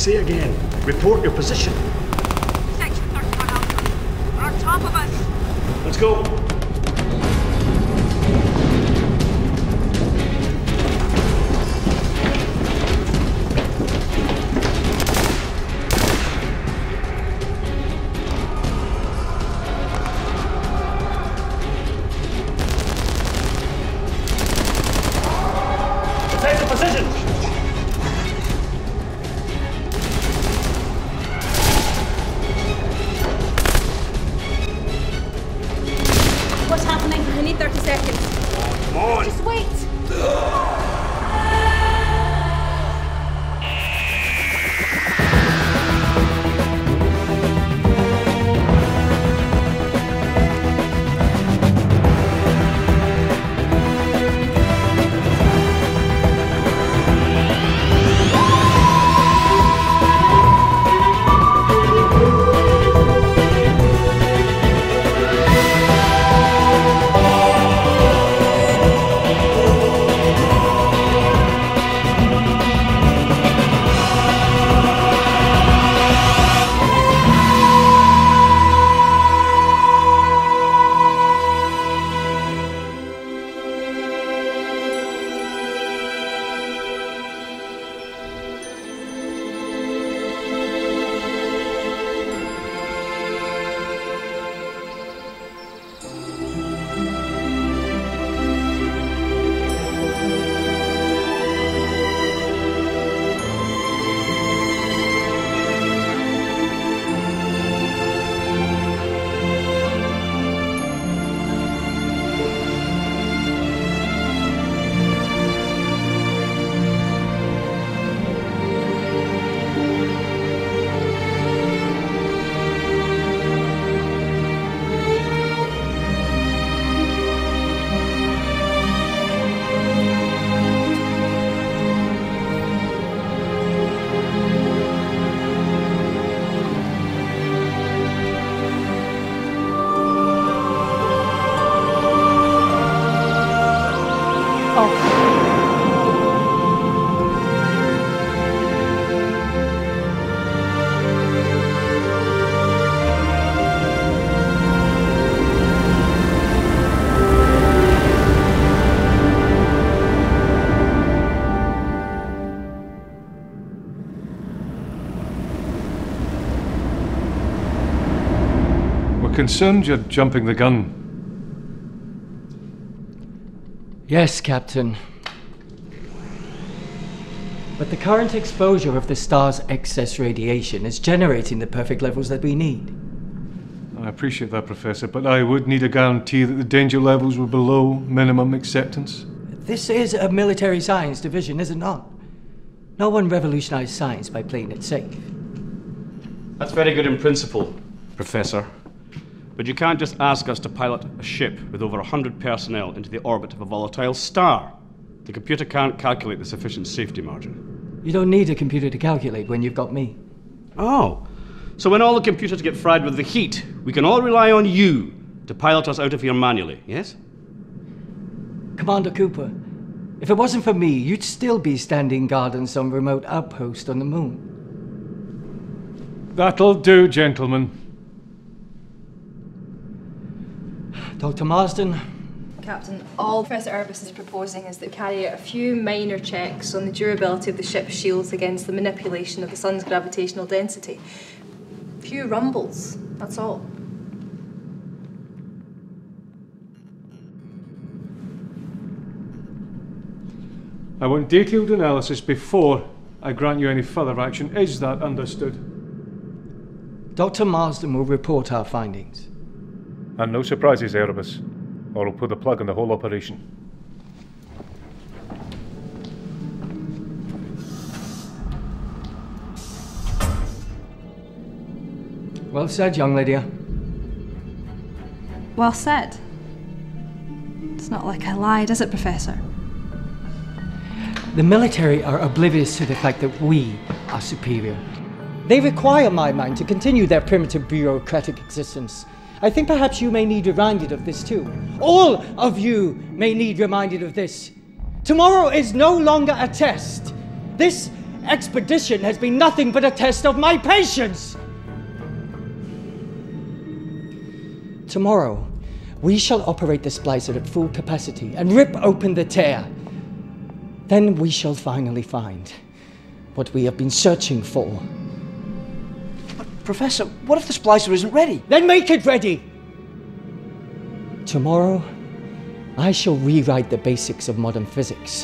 Say again. Report your position. Section 31 Alpha. We're on top of us. Let's go. Take the position. What's happening? I need 30 seconds. Come on. Just wait. Concerned you're jumping the gun. Yes, Captain. But the current exposure of the star's excess radiation is generating the perfect levels that we need. I appreciate that, Professor, but I would need a guarantee that the danger levels were below minimum acceptance. This is a military science division, is it not? No one revolutionized science by playing it safe. That's very good in principle, Professor. But you can't just ask us to pilot a ship with over 100 personnel into the orbit of a volatile star. The computer can't calculate the sufficient safety margin. You don't need a computer to calculate when you've got me. Oh, so when all the computers get fried with the heat, we can all rely on you to pilot us out of here manually, yes? Commander Cooper, if it wasn't for me, you'd still be standing guard on some remote outpost on the moon. That'll do, gentlemen. Dr. Marsden? Captain, all Professor Urbis is proposing is that we carry out a few minor checks on the durability of the ship's shields against the manipulation of the sun's gravitational density. A few rumbles, that's all. I want detailed analysis before I grant you any further action. Is that understood? Dr. Marsden will report our findings. And no surprises, Erebus, or I'll put the plug on the whole operation. Well said, young Lydia. Well said. It's not like I lied, is it, Professor? The military are oblivious to the fact that we are superior. They require my mind to continue their primitive bureaucratic existence. I think perhaps you may need reminded of this too. All of you may need reminded of this. Tomorrow is no longer a test. This expedition has been nothing but a test of my patience. Tomorrow, we shall operate the splicer at full capacity and rip open the tear. Then we shall finally find what we have been searching for. But, Professor, what if the splicer isn't ready? Then make it ready! Tomorrow, I shall rewrite the basics of modern physics.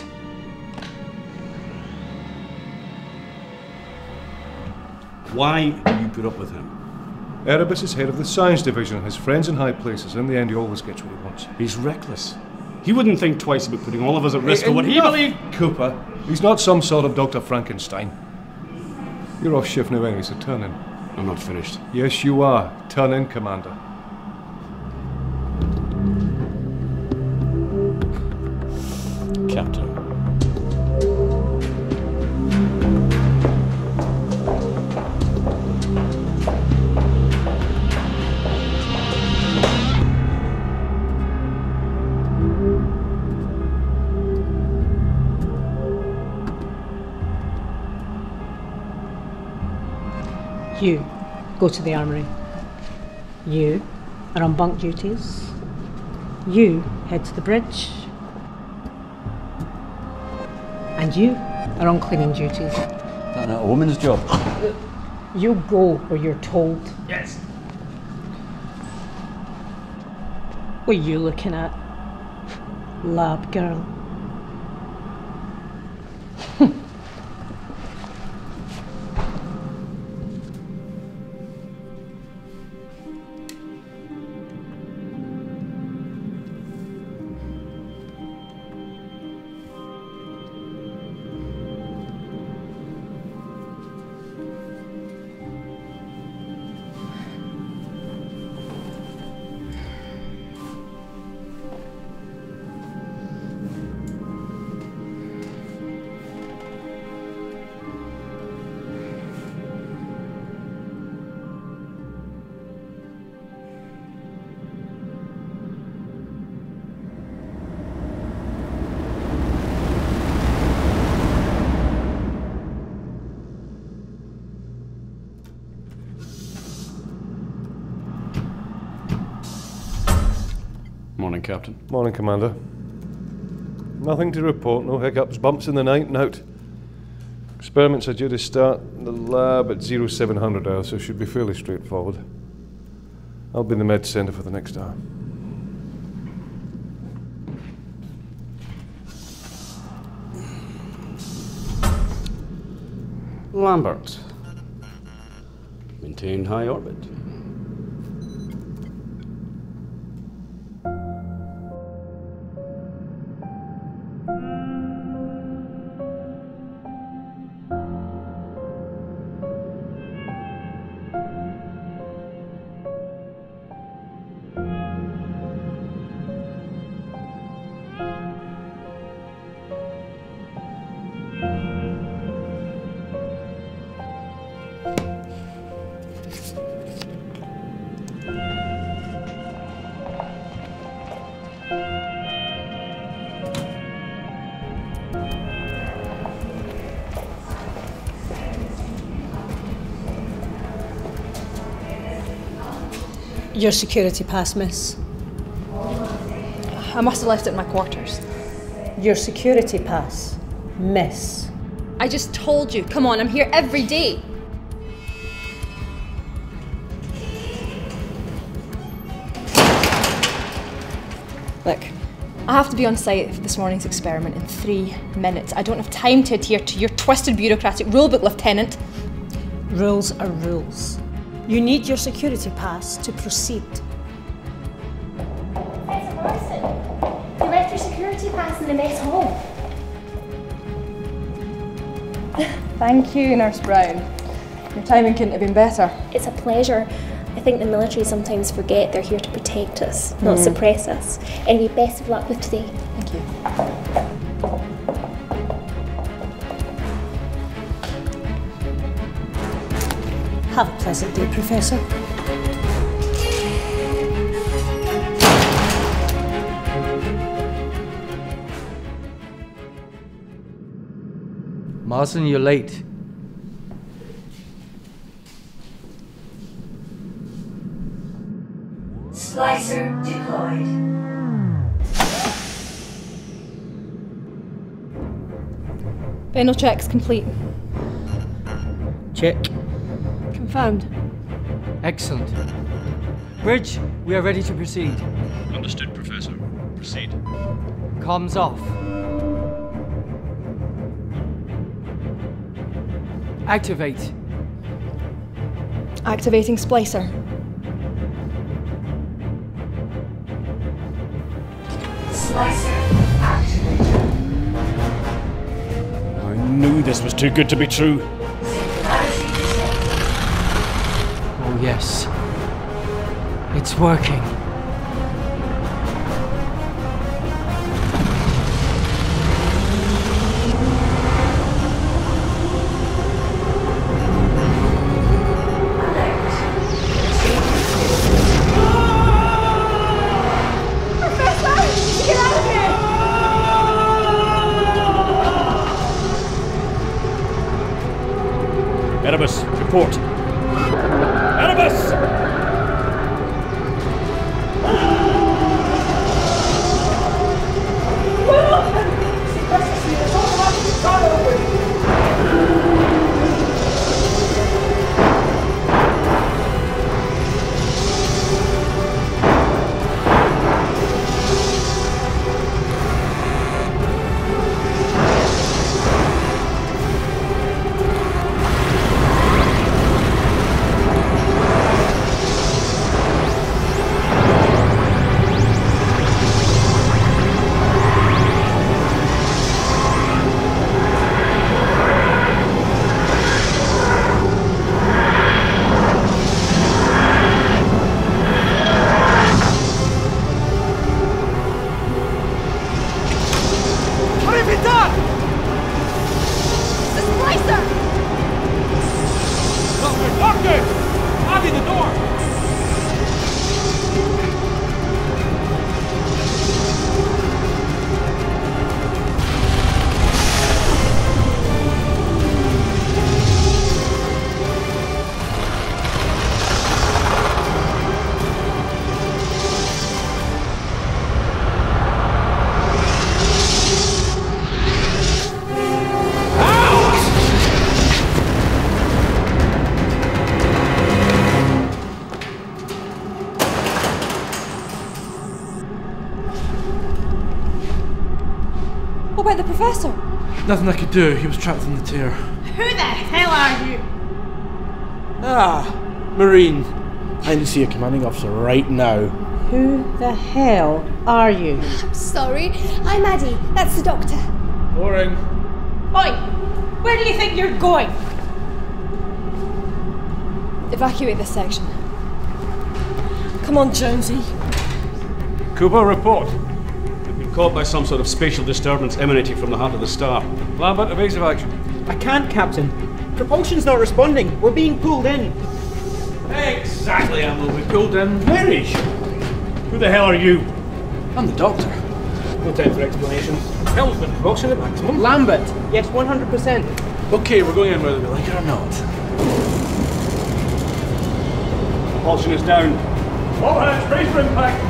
Why do you put up with him? Erebus is head of the science division, has friends in high places. In the end, he always gets what he wants. He's reckless. He wouldn't think twice about putting all of us at risk for what he believed. Cooper, he's not some sort of Dr. Frankenstein. You're off shift now anyway, so turn in. I'm not finished. Yes, you are. Turn in, Commander. Captain. You go to the armory. You are on bunk duties. You head to the bridge. And you are on cleaning duties. That's not a woman's job. You go where you're told. Yes. What are you looking at? Lab girl. Morning, Captain. Morning, Commander. Nothing to report, no hiccups, bumps in the night and out. Experiments are due to start in the lab at 0700 hours, so it should be fairly straightforward. I'll be in the med center for the next hour. Lambert. Maintain high orbit. Your security pass, miss. I must have left it in my quarters. Your security pass, miss. I just told you. Come on, I'm here every day. Look, I have to be on site for this morning's experiment in 3 minutes. I don't have time to adhere to your twisted bureaucratic rulebook, Lieutenant. Rules are rules. You need your security pass to proceed. Professor Morrison, you left your security pass in the mess hall. Thank you, Nurse Brown. Your timing couldn't have been better. It's a pleasure. I think the military sometimes forget they're here to protect us, not suppress us. Anyway, best of luck with today. Thank you. Have a pleasant day, Professor. Marsden, you're late. Splicer deployed. Final checks complete. Check. Confirmed. Excellent. Bridge, we are ready to proceed. Understood, Professor. Proceed. Comms off. Activate. Activating Splicer. Splicer activated. I knew this was too good to be true. Singularity detected. Oh, yes. It's working. Erebus, report. Erebus! What about the Professor? Nothing I could do. He was trapped in the tear. Who the hell are you? Marine. I need to see a commanding officer right now. Who the hell are you? Sorry, I'm Ade. That's the Doctor. Boring. Oi! Where do you think you're going? Evacuate this section. Come on, Jonesy. Cooper, report. We've been caught by some sort of spatial disturbance emanating from the heart of the star. Lambert, evasive action. I can't, Captain. Propulsion's not responding. We're being pulled in. Exactly, Ammo. We pulled in. Hamish! Who the hell are you? I'm the Doctor. No time for explanations. Hell's been propulsion at maximum. Lambert. Yes, 100%. Okay, we're going in whether we like it or not. Propulsion is down. All hands, brace for impact!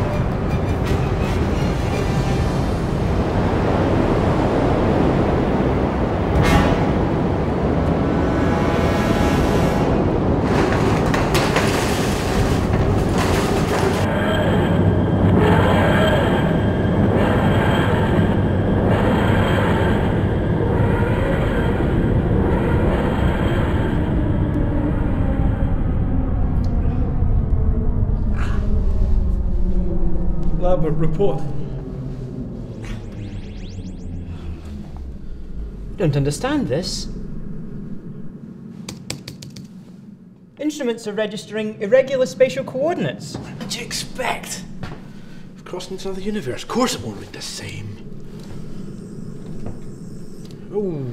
Lambert, report. Don't understand this. Instruments are registering irregular spatial coordinates. What do you expect? We've crossed into another universe. Of course it won't read the same. Oh.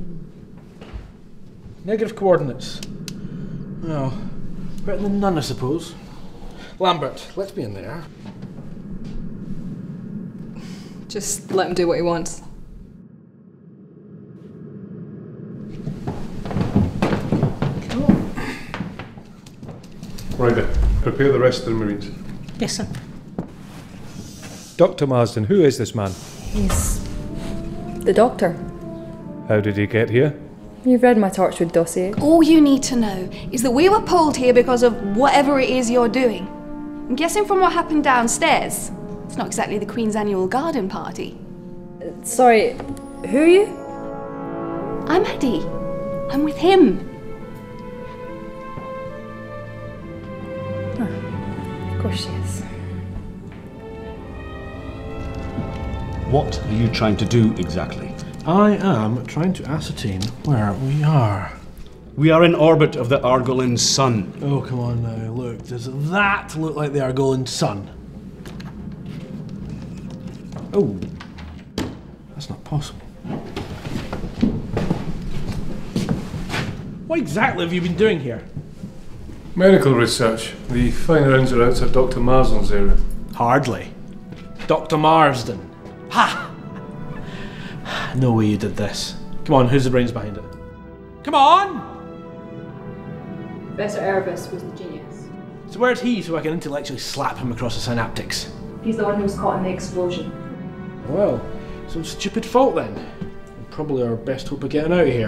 Negative coordinates. Well, better than none, I suppose. Lambert, let's be in there. Just let him do what he wants. Right then, prepare the rest of the Marines. Yes, sir. Dr. Marsden, who is this man? He's the doctor. How did he get here? You've read my Torchwood dossier. All you need to know is that we were pulled here because of whatever it is you're doing. I'm guessing from what happened downstairs. It's not exactly the Queen's annual garden party. Sorry, who are you? I'm Ade. I'm with him. Of course she is. What are you trying to do exactly? I am trying to ascertain where we are. We are in orbit of the Argolin sun. Oh, come on now, look. Does that look like the Argolin sun? Oh, that's not possible. What exactly have you been doing here? Medical research. The fine rounds are outside Dr. Marsden's area. Hardly. Dr. Marsden. Ha! No way you did this. Come on, who's the brains behind it? Come on! Professor Erebus was the genius. So where's he so I can intellectually slap him across the synaptics? He's the one who was caught in the explosion. Well, some stupid fault then. And probably our best hope of getting out of here.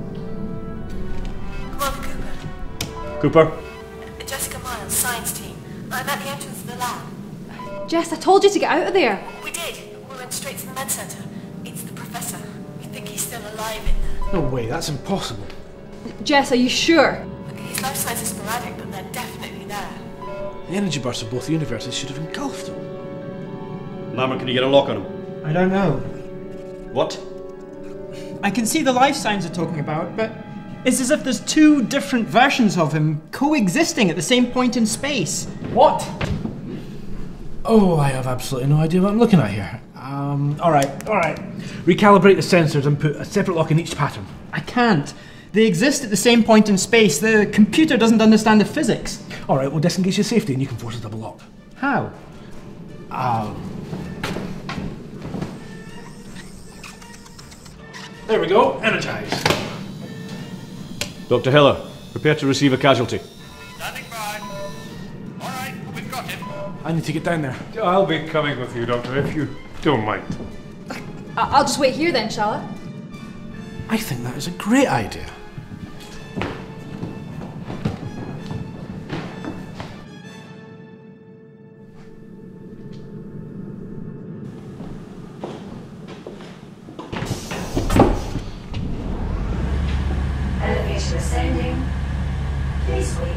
Commander Cooper? Cooper? Jessica Miles, science team. I'm at the entrance of the lab. Jess, I told you to get out of there. We did. We went straight to the med center. It's the professor. We think he's still alive in there. No way, that's impossible. Jess, are you sure? His life signs are sporadic, but they're definitely there. The energy bursts of both universes should have engulfed him. Lambert, can you get a lock on him? I don't know. What? I can see the life signs you're talking about, but it's as if there's two different versions of him coexisting at the same point in space. What? Oh, I have absolutely no idea what I'm looking at here. Alright. Recalibrate the sensors and put a separate lock in each pattern. I can't. They exist at the same point in space. The computer doesn't understand the physics. Alright, we'll disengage your safety and you can force a double lock. How? There we go, energized. Dr. Heller, prepare to receive a casualty. Standing by. All right, we've got him. I need to get down there. I'll be coming with you, Doctor, if you don't mind. I'll just wait here then, shall I? I think that is a great idea. Elevator ascending. Please wait.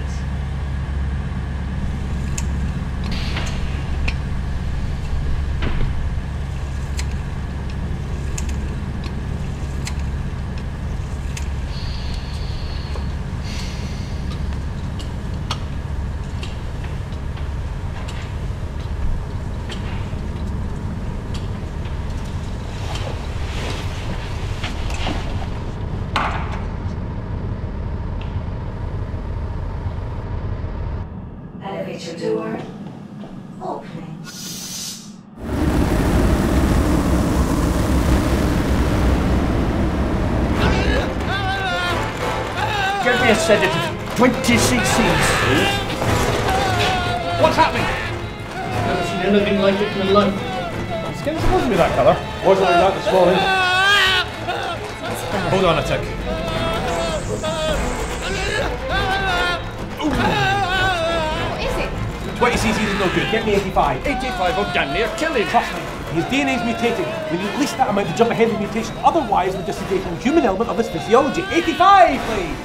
Elevator door opening. Give me a sedative. 20 cc's. What's happening? Never seen anything like it in my life. Your skin's supposed to be that colour. Wasn't like that this morning. Hold on a tick. What is it? 20 cc's is no good. Get me 85. 85, I'm damn near killing. Trust me. His DNA's mutating. We need at least that amount to jump ahead of the mutation. Otherwise, we're disengaging the human element of his physiology. 85, please!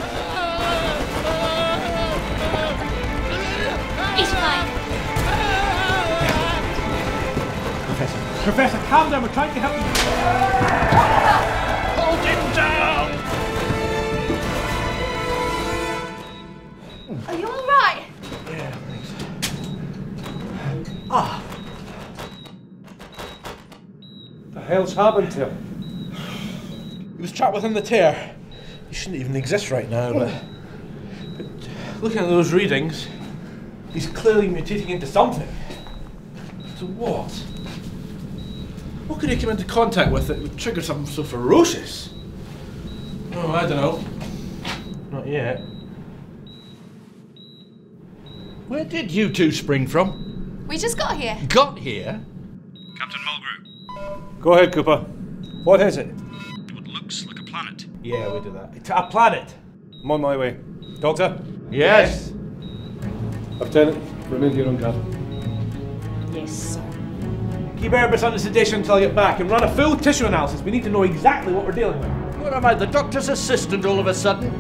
85. Professor, calm down. We're trying to help you. Hold him down. Are you alright? Yeah, thanks. The hell's happened to him? He was trapped within the tear. He shouldn't even exist right now, but looking at those readings, he's clearly mutating into something. To what? What could he come into contact with that would trigger something so ferocious? Oh, I don't know. Not yet. Where did you two spring from? We just got here. Got here? Captain Mulgrew. Go ahead, Cooper. What is it? What looks like a planet. Yeah, we do that. It's a planet. I'm on my way. Doctor? Yes. Lieutenant, remain here on guard. Yes, sir. Keep Erebus under sedation until I get back and run a full tissue analysis. We need to know exactly what we're dealing with. What am I, the doctor's assistant all of a sudden?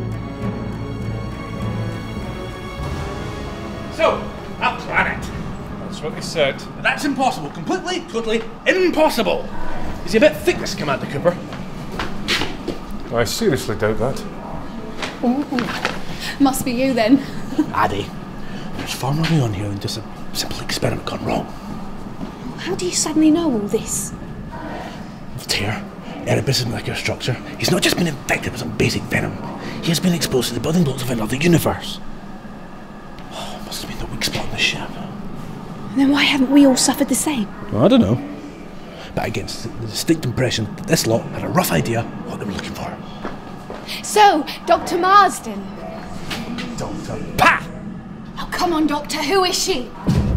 So, a planet. That's what he said. That's impossible. Completely, totally impossible. Is he a bit thick, this Commander Cooper? I seriously doubt that. Ooh. Must be you then. Ade, there's far more going on here than just a simple experiment gone wrong. How do you suddenly know all this? Tear, Erebus' molecular structure. He's not just been infected with some basic venom. He has been exposed to the building blocks of another universe. Oh, must have been the weak spot in the ship. Then why haven't we all suffered the same? Well, I don't know. But I get the distinct impression that this lot had a rough idea what they were looking for. So, Dr. Marsden. Doctor. Pah! Oh, come on, Doctor. Who is she?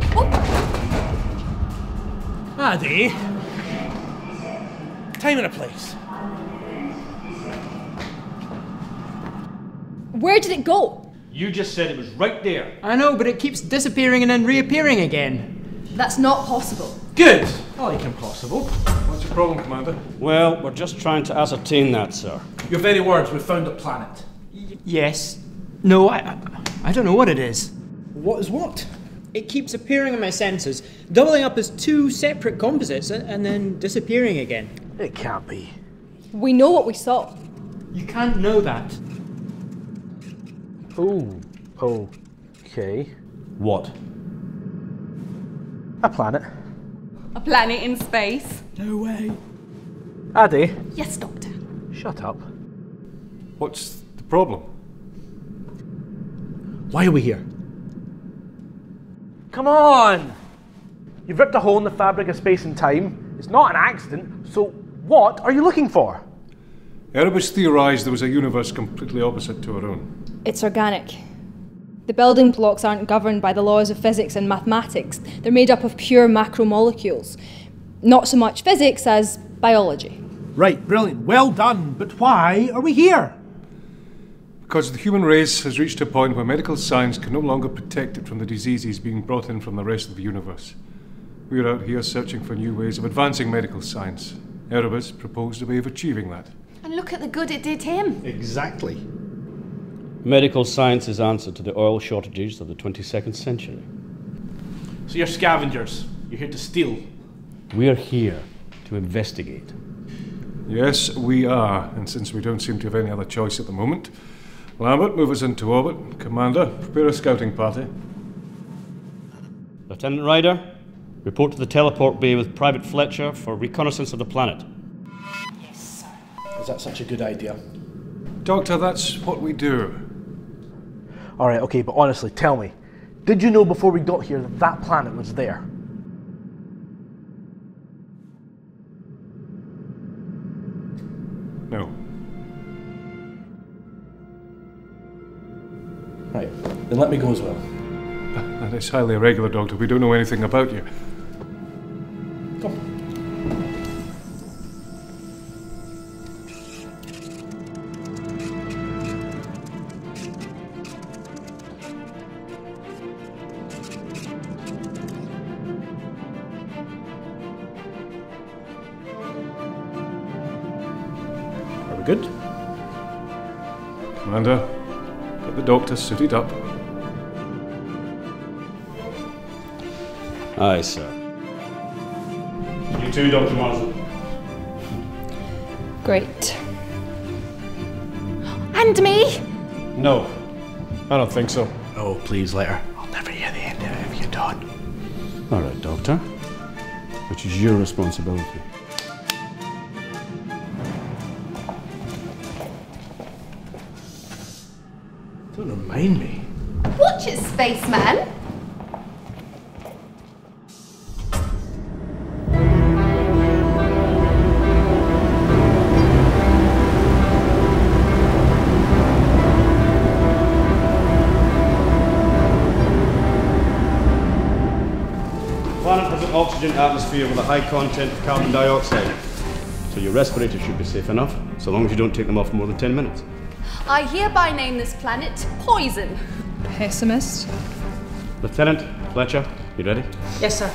Ade. Time and a place. Where did it go? You just said it was right there. I know, but it keeps disappearing and then reappearing again. That's not possible. Good. I like impossible. What's your problem, Commander? Well, we're just trying to ascertain that, sir. Your very words, we've found a planet. Yes. No, I don't know what it is. What is what? It keeps appearing on my sensors, doubling up as two separate composites and then disappearing again. It can't be. We know what we saw. You can't know that. Oh, okay. What? A planet. A planet in space. No way. Ade. Yes, Doctor. Shut up. What's the problem? Why are we here? Come on! You've ripped a hole in the fabric of space and time. It's not an accident, so what are you looking for? Erebus theorised there was a universe completely opposite to our own. It's organic. The building blocks aren't governed by the laws of physics and mathematics. They're made up of pure macromolecules. Not so much physics as biology. Right, brilliant. Well done. But why are we here? Because the human race has reached a point where medical science can no longer protect it from the diseases being brought in from the rest of the universe. We're out here searching for new ways of advancing medical science. Erebus proposed a way of achieving that. And look at the good it did him. Exactly. Medical science's answer to the oil shortages of the 22nd century. So you're scavengers. You're here to steal. We're here to investigate. Yes, we are. And since we don't seem to have any other choice at the moment, Lambert, move us into orbit. Commander, prepare a scouting party. Lieutenant Ryder, report to the teleport bay with Private Fletcher for reconnaissance of the planet. Yes, sir. Is that such a good idea? Doctor, that's what we do. Alright, okay, but honestly, tell me. Did you know before we got here that that planet was there? No. Right, then let me go as well. That is highly irregular, Doctor. We don't know anything about you. Come. Are we good? Commander, get the doctor suited up. Aye, sir. You too, Dr. Marsden. Great. And me? No, I don't think so. Oh, please, let her. I'll never hear the end of it if you don't. All right, Doctor. Which is your responsibility. Don't remind me. Watch it, spaceman. The planet has an oxygen oxygen atmosphere with a high content of carbon dioxide. So your respirators should be safe enough, so long as you don't take them off for more than 10 minutes. I hereby name this planet Poison. Pessimist. Lieutenant Fletcher, you ready? Yes, sir.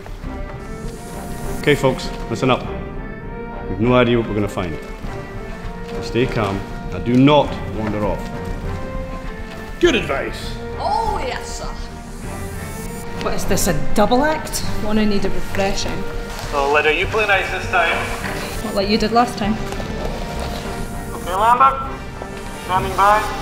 Okay, folks, listen up. We've no idea what we're going to find. So stay calm and do not wander off. Good advice. Oh, yes, sir. What is this, a double act? One who needed refreshing. So, Lydia, you play nice this time. Not like you did last time. Okay, Lambert. Standing by.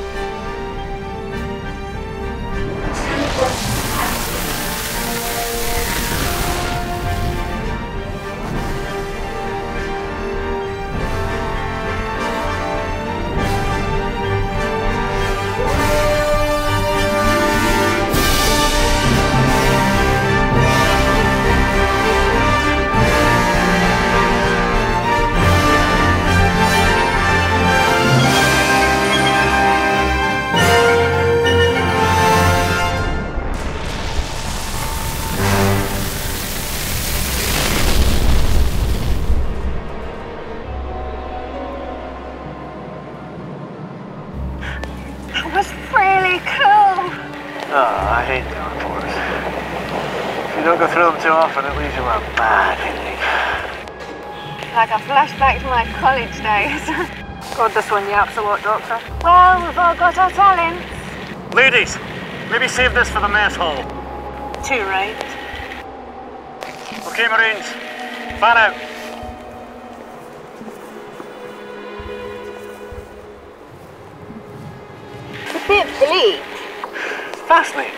I hate going for it. If you don't go through them too often, it leaves you with a bad headache. Like a flashback to my college days. God, this one yaps a lot, Doctor. Well, we've all got our talents. Ladies, maybe save this for the mess hall. Too right. Okay, Marines, fan out. It's a bit bleak. Fascinating.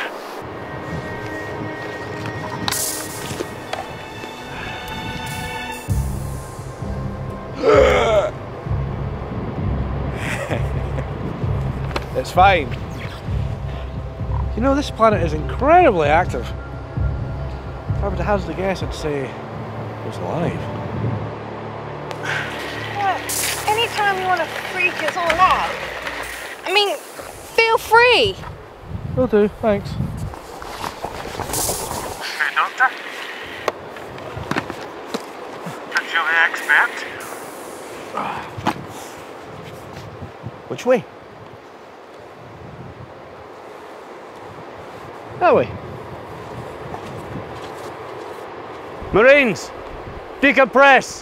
It's fine. You know, this planet is incredibly active. If I were to hazard a guess, I'd say it was alive. Look, anytime you want to freak us all out, I mean, feel free. Will do, thanks. Hey, Doctor. Since you're the expert. Which way? That way. Marines, decompress.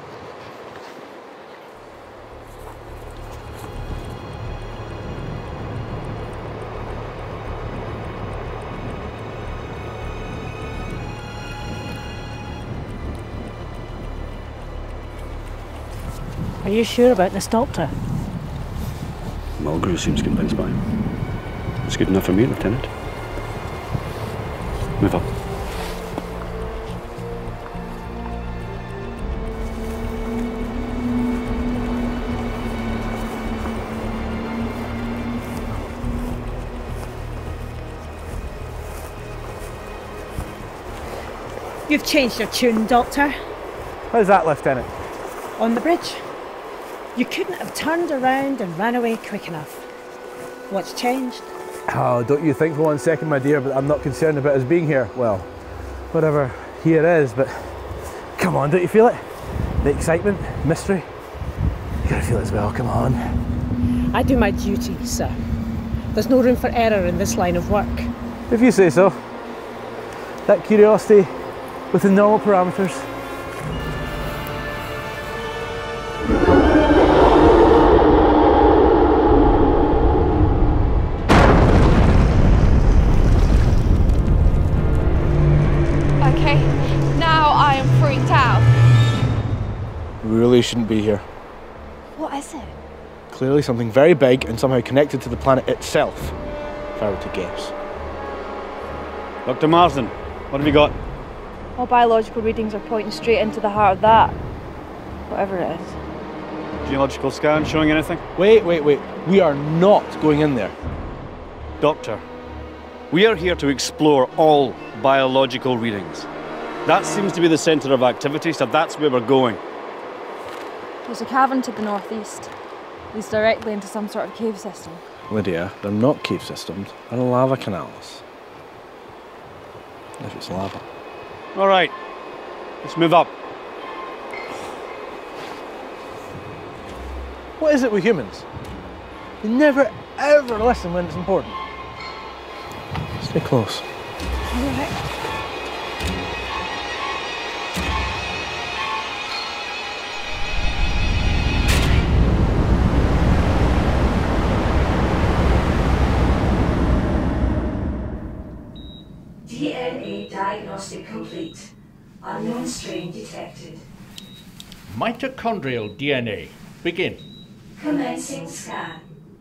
Are you sure about this, Doctor? Mulgrew seems convinced by him. It's good enough for me, Lieutenant. Move up. You've changed your tune, Doctor. How's that, Lieutenant? On the bridge. You couldn't have turned around and ran away quick enough. What's changed? Oh, don't you think for 1 second, my dear, but I'm not concerned about us being here. Well, whatever here is, but come on, don't you feel it? The excitement, mystery. You gotta feel it as well, come on. I do my duty, sir. There's no room for error in this line of work. If you say so. That curiosity within normal parameters. Okay, now I am freaked out. We really shouldn't be here. What is it? Clearly something very big and somehow connected to the planet itself, if I were to guess. Dr. Marsden, what have you got? All biological readings are pointing straight into the heart of that. Whatever it is. Geological scan showing anything? Wait. We are not going in there. Doctor, we are here to explore all biological readings. That seems to be the centre of activity, so that's where we're going. There's a cavern to the northeast. Leads directly into some sort of cave system. Lydia, they're not cave systems, they're lava canals. If it's lava. All right, let's move up. What is it with humans? They never ever listen when it's important. Stay close. All right. DNA diagnostic complete. Unknown strain detected. Mitochondrial DNA. Begin. Commencing scan.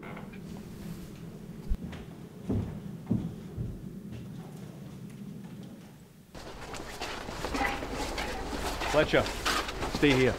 Fletcher, stay here.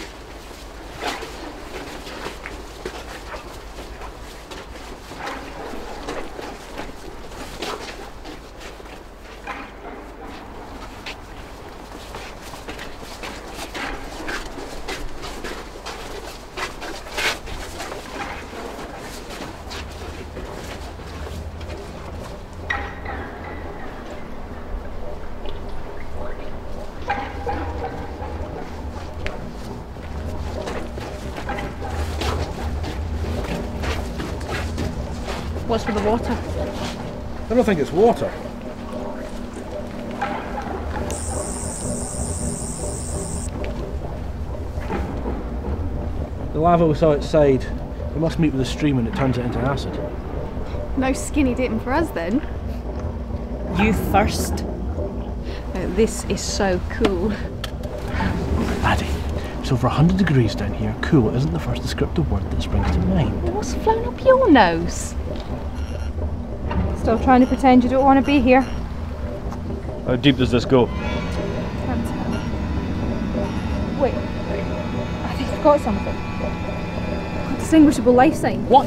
What's with the water? I don't think it's water. The lava we saw outside, it must meet with a stream and it turns it into acid. No skinny dipping for us then. You first. This is so cool. Ade, it's over 100 degrees down here. Cool isn't the first descriptive word that springs to mind. What's flown up your nose? Still trying to pretend you don't want to be here. How deep does this go? Can't tell. Wait. I think I've got something. Distinguishable life sign. What?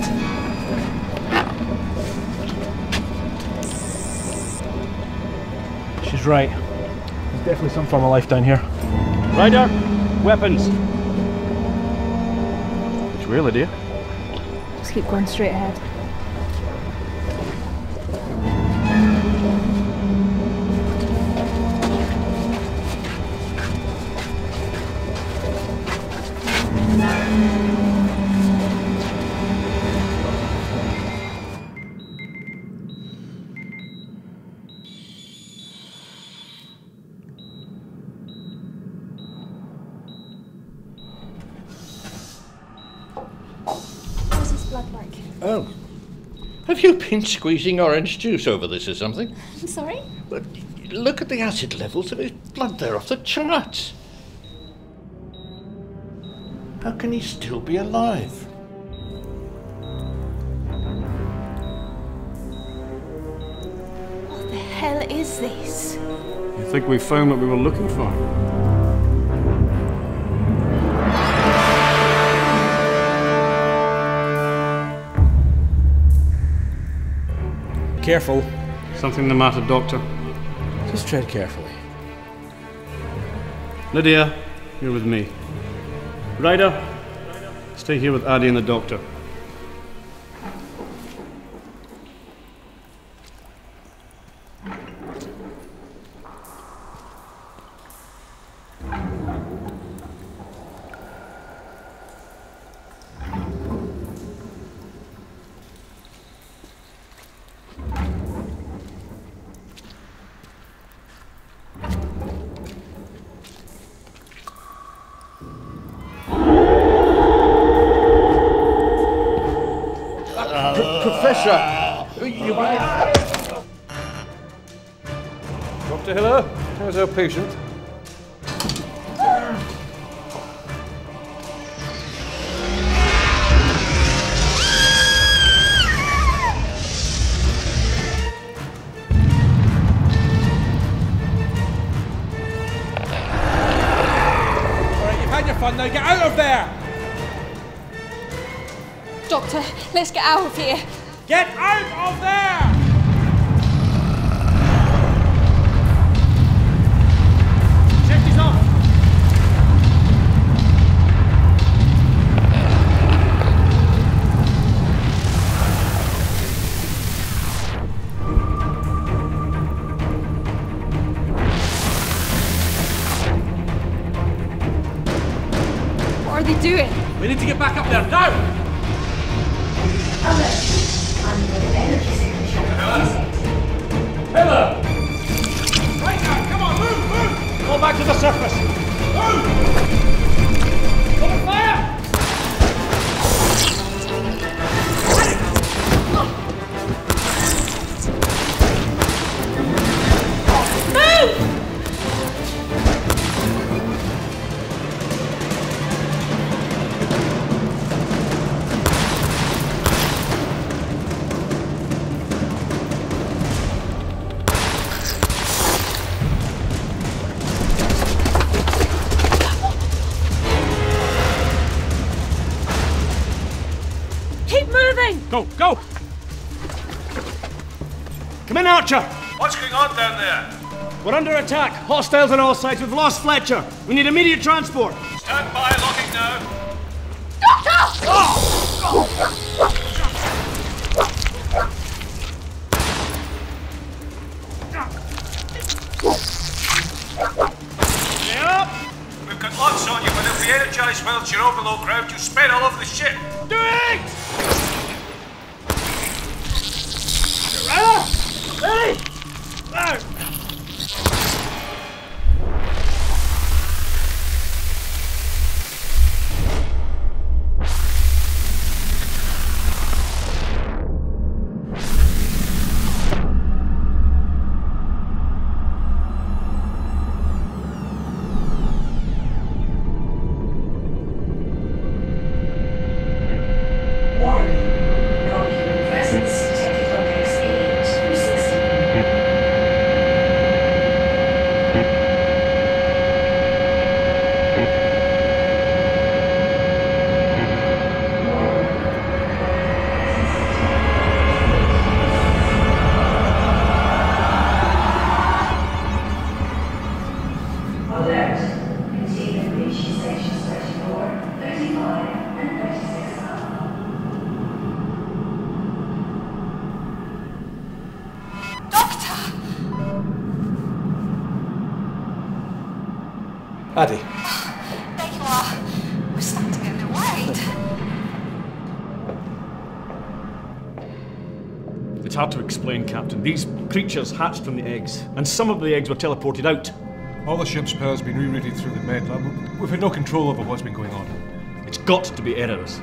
She's right. There's definitely some form of life down here. Ryder, weapons. Which way, Lydia? Just keep going straight ahead. Oh. Have you been squeezing orange juice over this or something? I'm sorry? But look at the acid levels of his blood, they're off the charts. How can he still be alive? What the hell is this? You think we found what we were looking for? Careful. Something the matter, Doctor? Just tread carefully. Lydia, you're with me. Ryder, stay here with Ade and the Doctor. Professor! Dr. Hiller, how's our patient? Alright, you've had your fun now, get out of there! Doctor, let's get out of here. Get out of there! Safety's off! Taylor! Right now, come on, move! Go back to the surface! Move! Open fire! Go, go! Come in, Archer! What's going on down there? We're under attack. Hostiles on all sides. We've lost Fletcher. We need immediate transport. Stand by, locking now. Doctor! We've got lots on you, but if we energise whilst you're all below ground, you'll spread all over the ship. Do it! Ready? Now! Ade. There you are. We're starting to get a bit worried. It's hard to explain, Captain. These creatures hatched from the eggs, and some of the eggs were teleported out. All the ship's power's been rerouted through the med lab. We've had no control over what's been going on. It's got to be errors.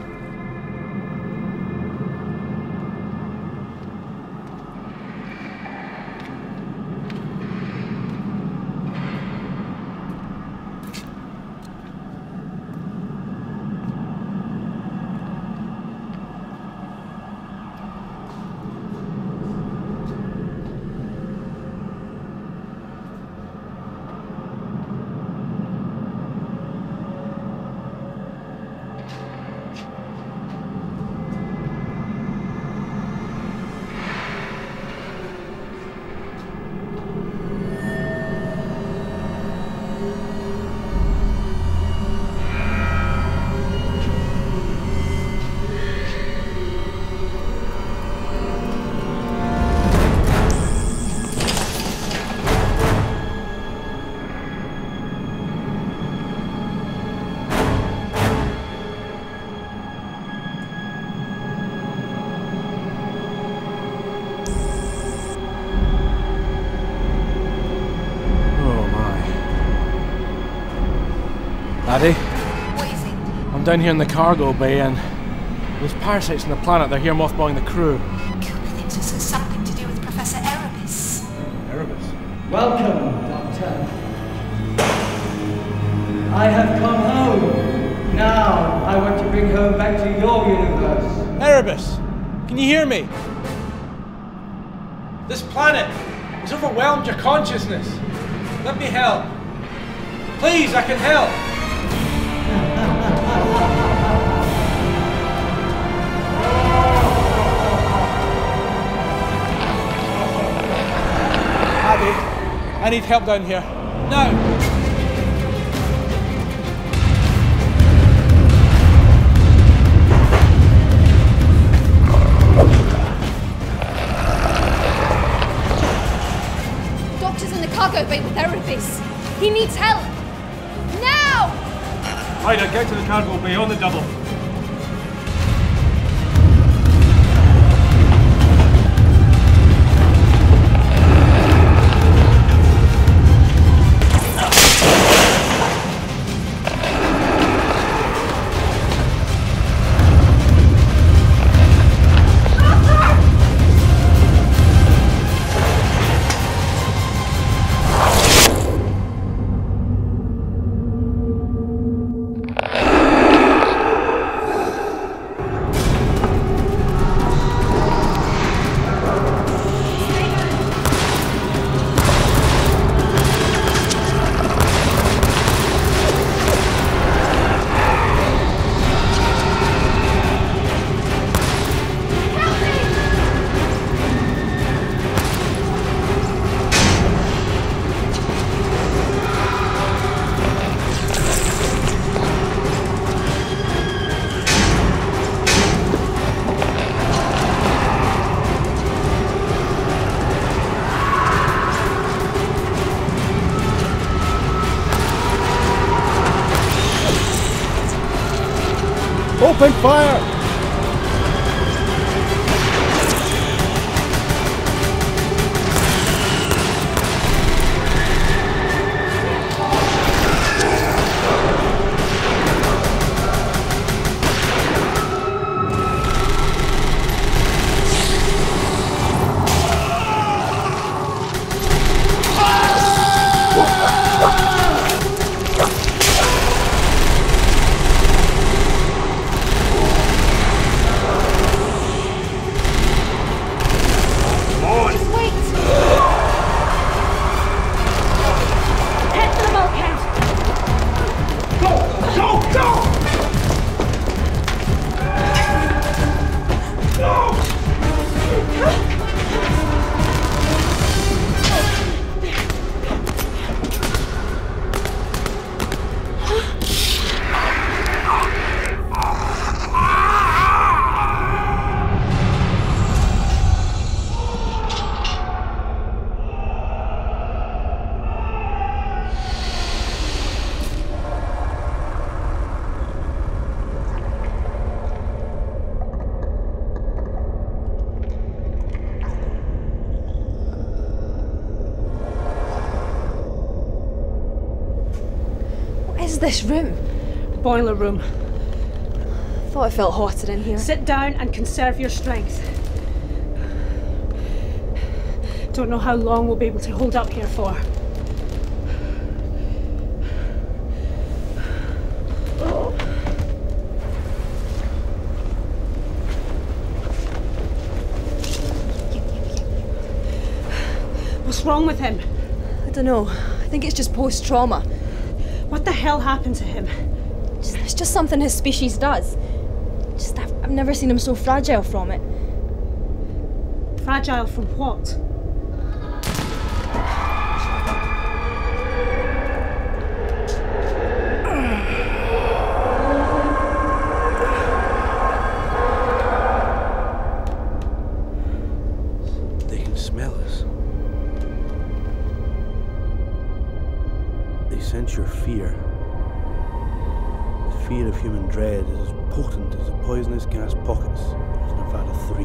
Ade? What is it? I'm down here in the cargo bay and those parasites on the planet, they're here mothballing the crew. Cooper thinks this has something to do with Professor Erebus. Erebus? Welcome, Doctor. I have come home. Now I want to bring home back to your universe. Erebus! Can you hear me? This planet has overwhelmed your consciousness. Let me help. Please, I can help. Ade, I need help down here. Now! Doctor's in the cargo bay with Erebus. He needs help. Now! Ida, get to the cargo bay on the double. Open fire! This room? Boiler room. Thought it felt hotter in here. Sit down and conserve your strength. Don't know how long we'll be able to hold up here for. What's wrong with him? I don't know. I think it's just post-trauma. What the hell happened to him? It's just something his species does. I've never seen him so fragile from it. Fragile from what? They can smell us. They sense your fear. The fear of human dread is as potent as the poisonous gas pockets of Nevada 3.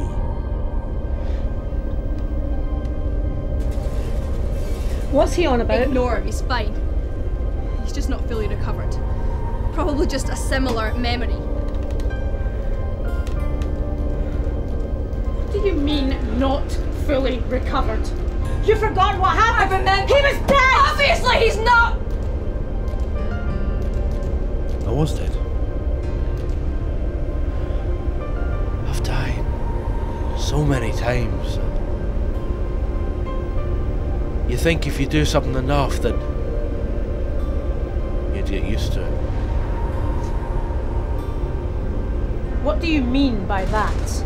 What's he on about? Ignore him, he's fine. He's just not fully recovered. Probably just a similar memory. What do you mean, not fully recovered? You forgot what happened! I remember! He was dead! Obviously he's not! I was dead. I've died so many times. You think if you do something enough that you'd get used to it. What do you mean by that?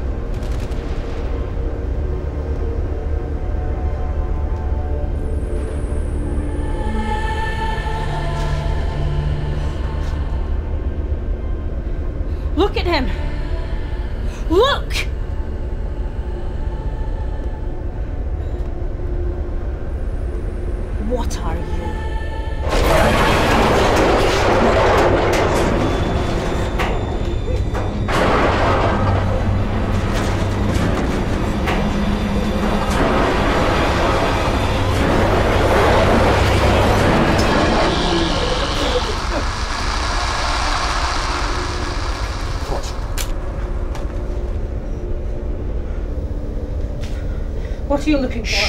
Look at him! Look! What are you? What are you looking for?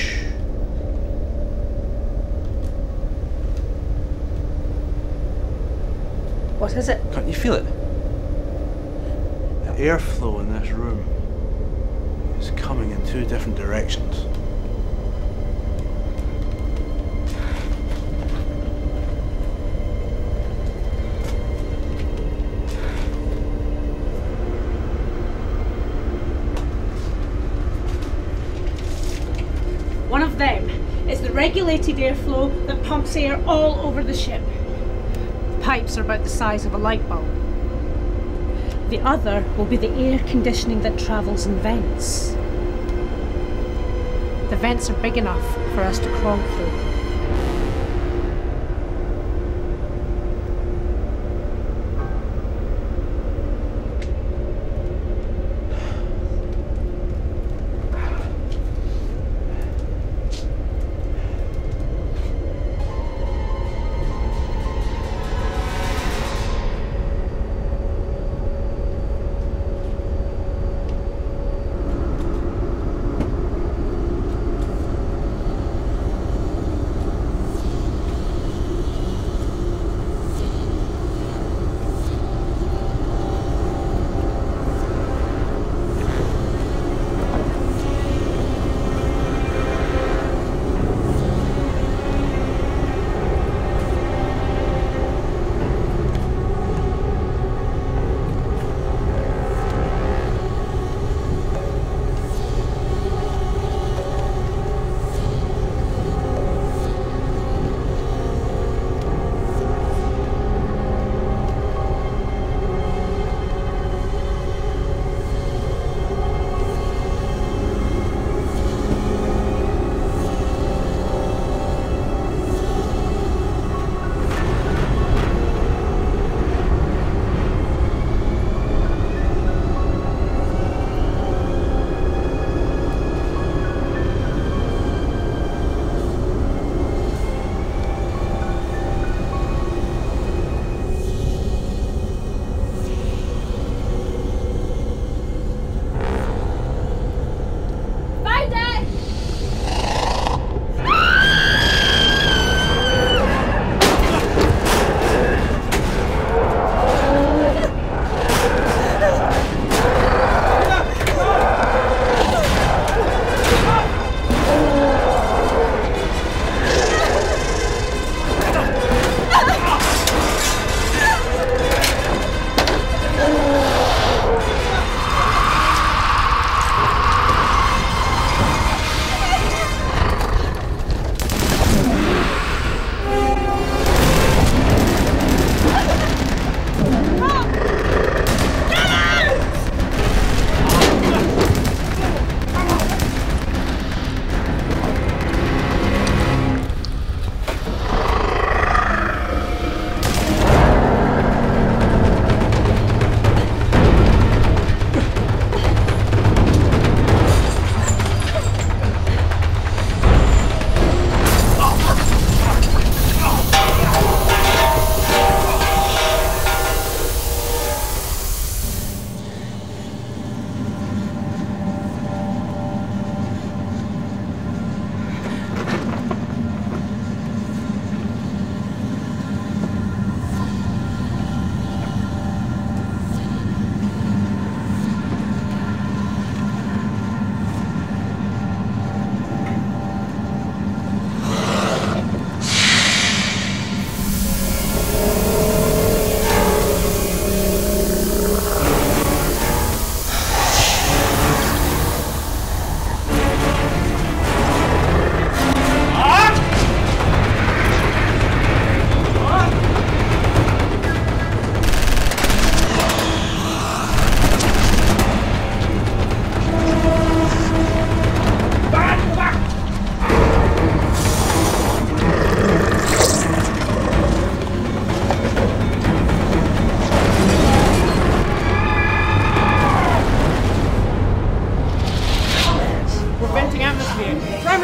What is it? Can't you feel it? The airflow in this room is coming in two different directions. One of them is the regulated airflow that pumps air all over the ship. The pipes are about the size of a light bulb. The other will be the air conditioning that travels in vents. The vents are big enough for us to crawl through.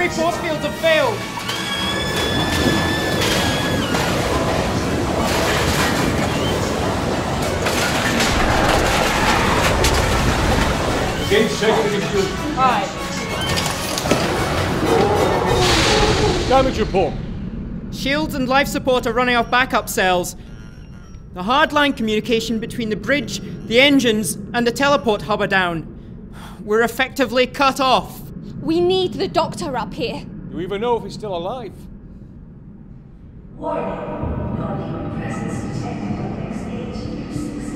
primary force fields have failed. Engage secondary fuel. Aye. Damage report. Shields and life support are running off backup cells. The hardline communication between the bridge, the engines, and the teleport hub are down. We're effectively cut off. We need the doctor up here. Do we even know if he's still alive? Warning. Non-human presence detected on X8 near 60.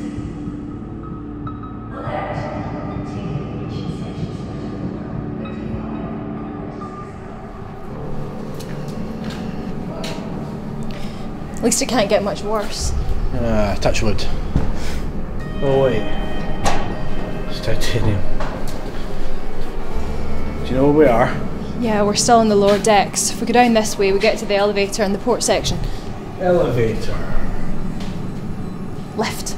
Alert. Taking breaching sections At least it can't get much worse. Touch wood. Oh wait. It's titanium. Do you know where we are? Yeah, we're still on the lower decks. If we go down this way, we get to the elevator and the port section. Elevator. Lift.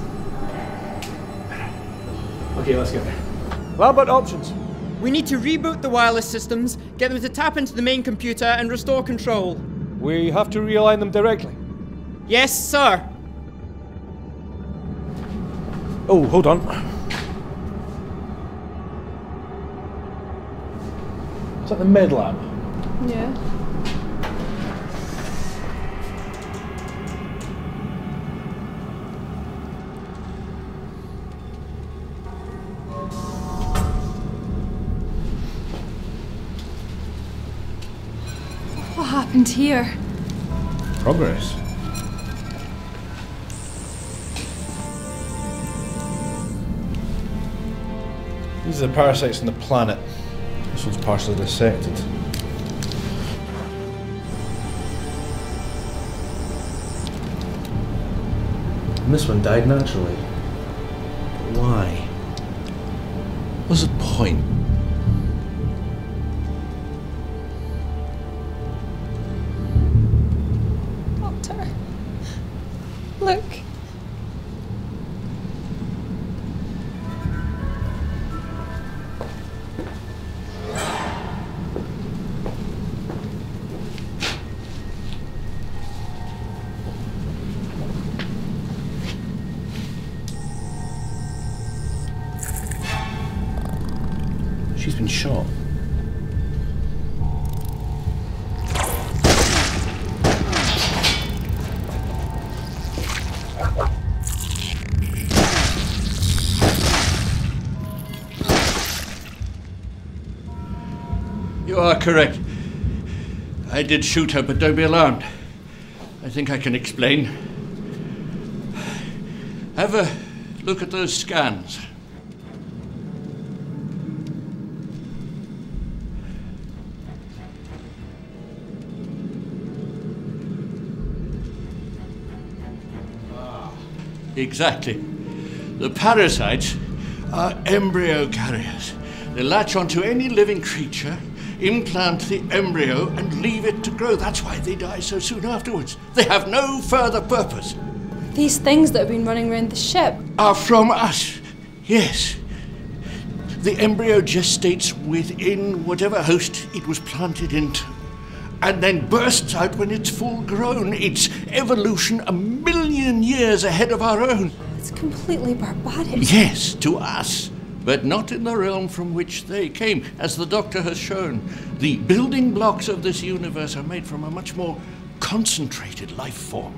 Okay, let's get there. Lambert, options. We need to reboot the wireless systems, get them to tap into the main computer and restore control. We have to realign them directly. Yes, sir. Oh, hold on. Is that the med lab? Yeah. What happened here? Progress. These are the parasites on the planet. This one's partially dissected. And this one died naturally. Why? What's the point? Doctor. Look. She's been shot. You are correct. I did shoot her, but don't be alarmed. I think I can explain. Have a look at those scans. Exactly. The parasites are embryo carriers. They latch onto any living creature, implant the embryo, and leave it to grow. That's why they die so soon afterwards. They have no further purpose. These things that have been running around the ship Are from us, yes. The embryo gestates within whatever host it was planted into, and then bursts out when it's full grown. It's evolution 1,000,000 years ahead of our own. It's completely barbaric. Yes, to us, but not in the realm from which they came. As the Doctor has shown, the building blocks of this universe are made from a much more concentrated life form.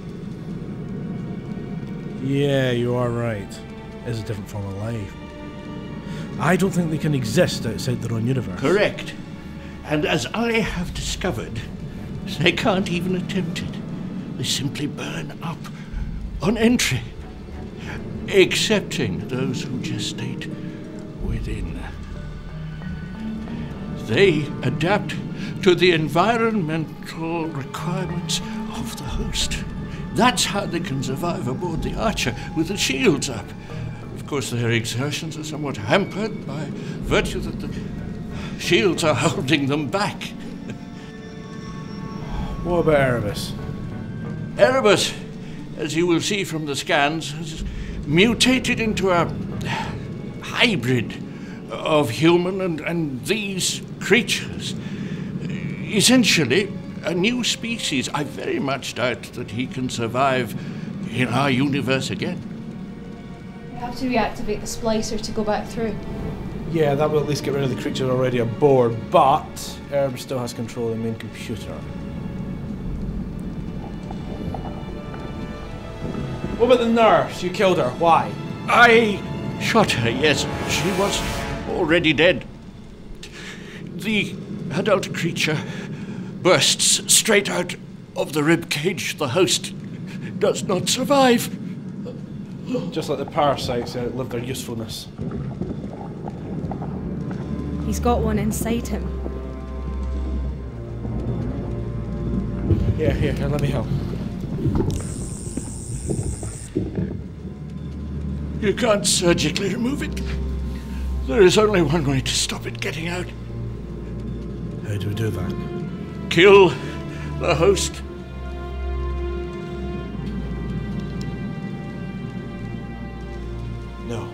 Yeah, you are right. It's a different form of life. I don't think they can exist outside their own universe. Correct. And as I have discovered, they can't even attempt it. They simply burn up on entry, excepting those who gestate within. They adapt to the environmental requirements of the host. That's how they can survive aboard the Archer with the shields up. Of course, their exertions are somewhat hampered by virtue that the shields are holding them back. What about Erebus? Erebus, as you will see from the scans, has mutated into a hybrid of human and these creatures. essentially a new species. I very much doubt that he can survive in our universe again. We have to reactivate the splicer to go back through. Yeah, that will at least get rid of the creature already aboard, but Herb still has control of the main computer. What about the nurse? You killed her. Why? I shot her, yes. She was already dead. The adult creature bursts straight out of the rib cage. The host does not survive. Just like the parasites, they outlive their usefulness. He's got one inside him. Here, let me help. You can't surgically remove it. There is only one way to stop it getting out. How do we do that? Kill the host. No.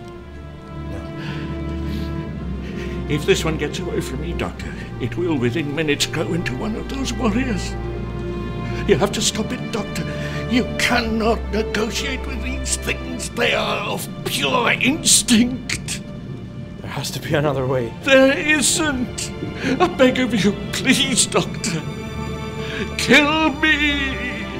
If this one gets away from me, Doctor, it will within minutes grow into one of those warriors. You have to stop it, Doctor. You cannot negotiate with these things. They are of pure instinct. There has to be another way. There isn't. I beg of you, please, Doctor. Kill me.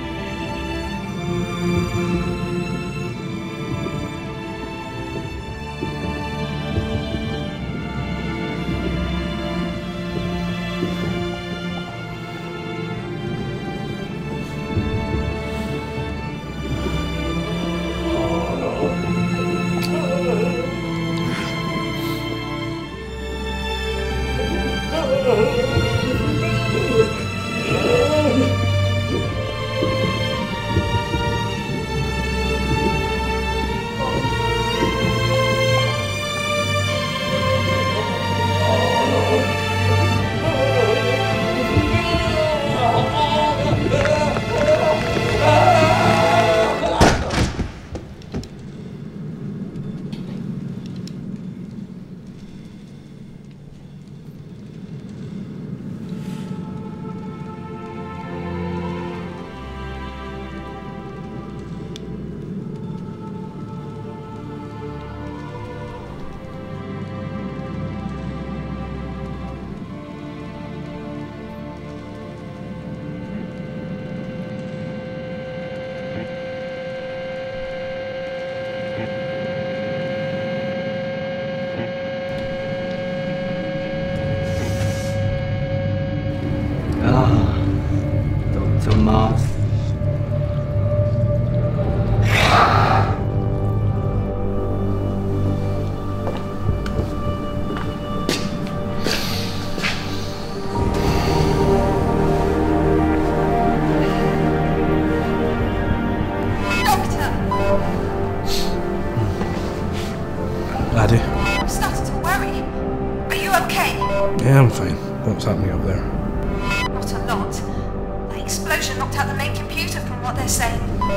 Yeah, I'm fine. What's happening up there? Not a lot. The explosion knocked out the main computer from what they're saying.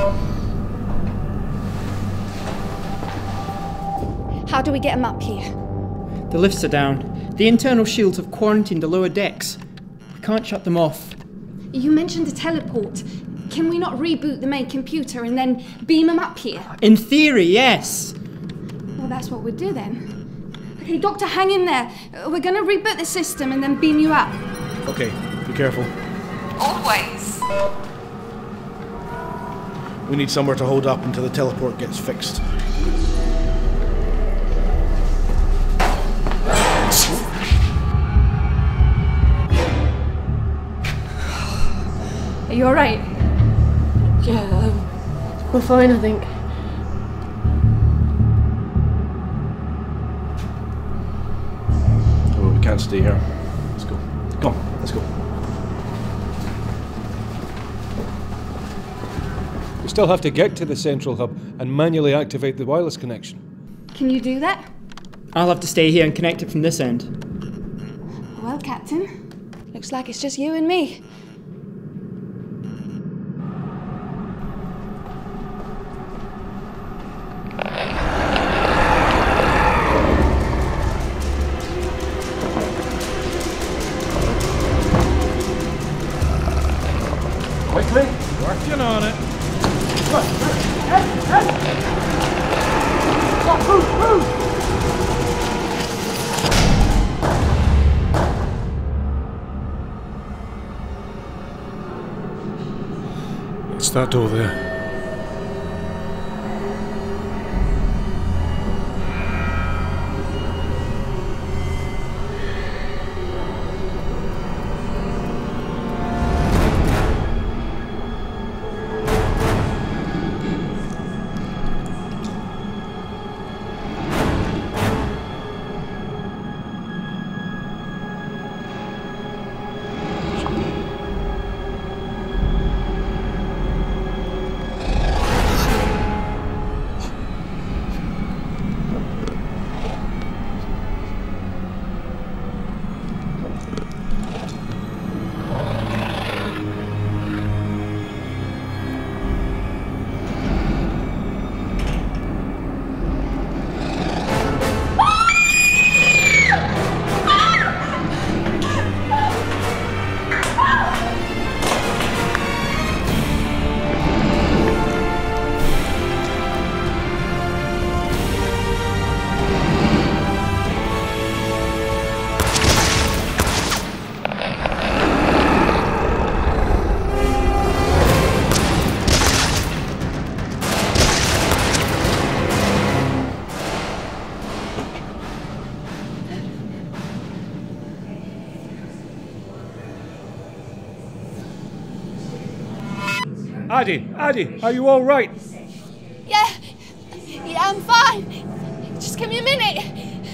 How do we get him up here? The lifts are down. The internal shields have quarantined the lower decks. We can't shut them off. You mentioned a teleport. Can we not reboot the main computer and then beam him up here? In theory, yes. Well, that's what we'll do then. Okay, Doctor, hang in there. We're going to reboot the system and then beam you up. Okay, be careful. Always. We need somewhere to hold up until the teleport gets fixed. Are you alright? Yeah, we're fine, I think. Oh, we can't stay here. Let's go. Come on, let's go. We still have to get to the central hub and manually activate the wireless connection. Can you do that? I'll have to stay here and connect it from this end. Well, Captain, looks like it's just you and me. that door there? Ade, are you all right? Yeah, I'm fine. Just give me a minute.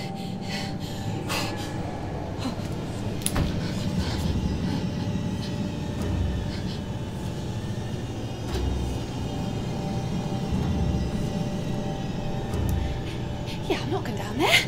Yeah, I'm not going down there.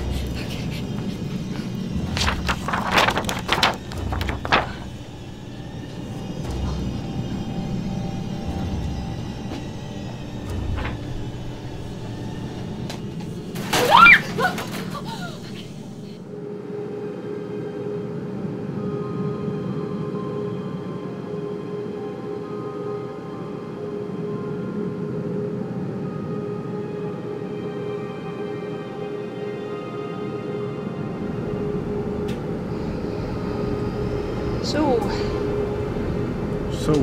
So.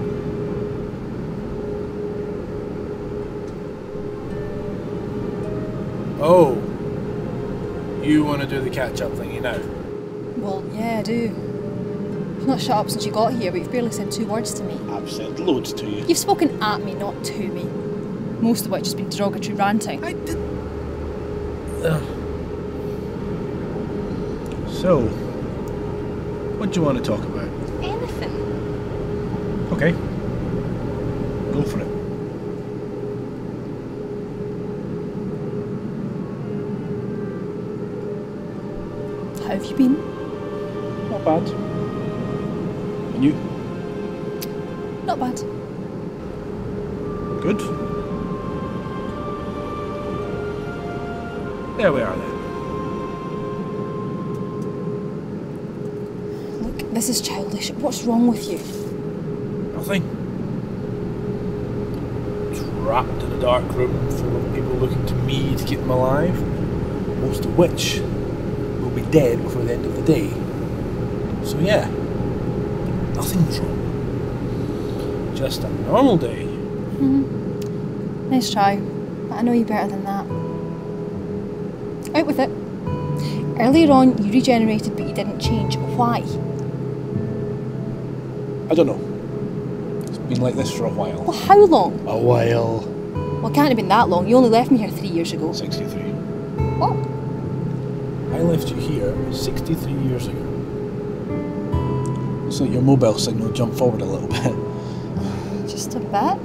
Oh. You want to do the catch-up thingy now? Well, yeah, I do. You've not shut up since you got here, but you've barely said 2 words to me. I've said loads to you. You've spoken at me, not to me. Most of which has been derogatory ranting. I did... So, what do you want to talk about? Anything. Okay. Go for it. How have you been? Not bad. And you? Not bad. Good. There we are then. Look, this is childish. What's wrong with you? Nothing. Trapped in a dark room full of people looking to me to keep them alive, most of which will be dead before the end of the day. So yeah, nothing's wrong. Just a normal day. Nice try, but I know you better than that. Out with it. Earlier on, you regenerated, but you didn't change. Why? I don't know. It's been like this for a while. Well, how long? A while. Well, it can't have been that long. You only left me here 3 years ago. 63. What? I left you here 63 years ago. Looks like your mobile signal jumped forward a little bit. Just a bit? God,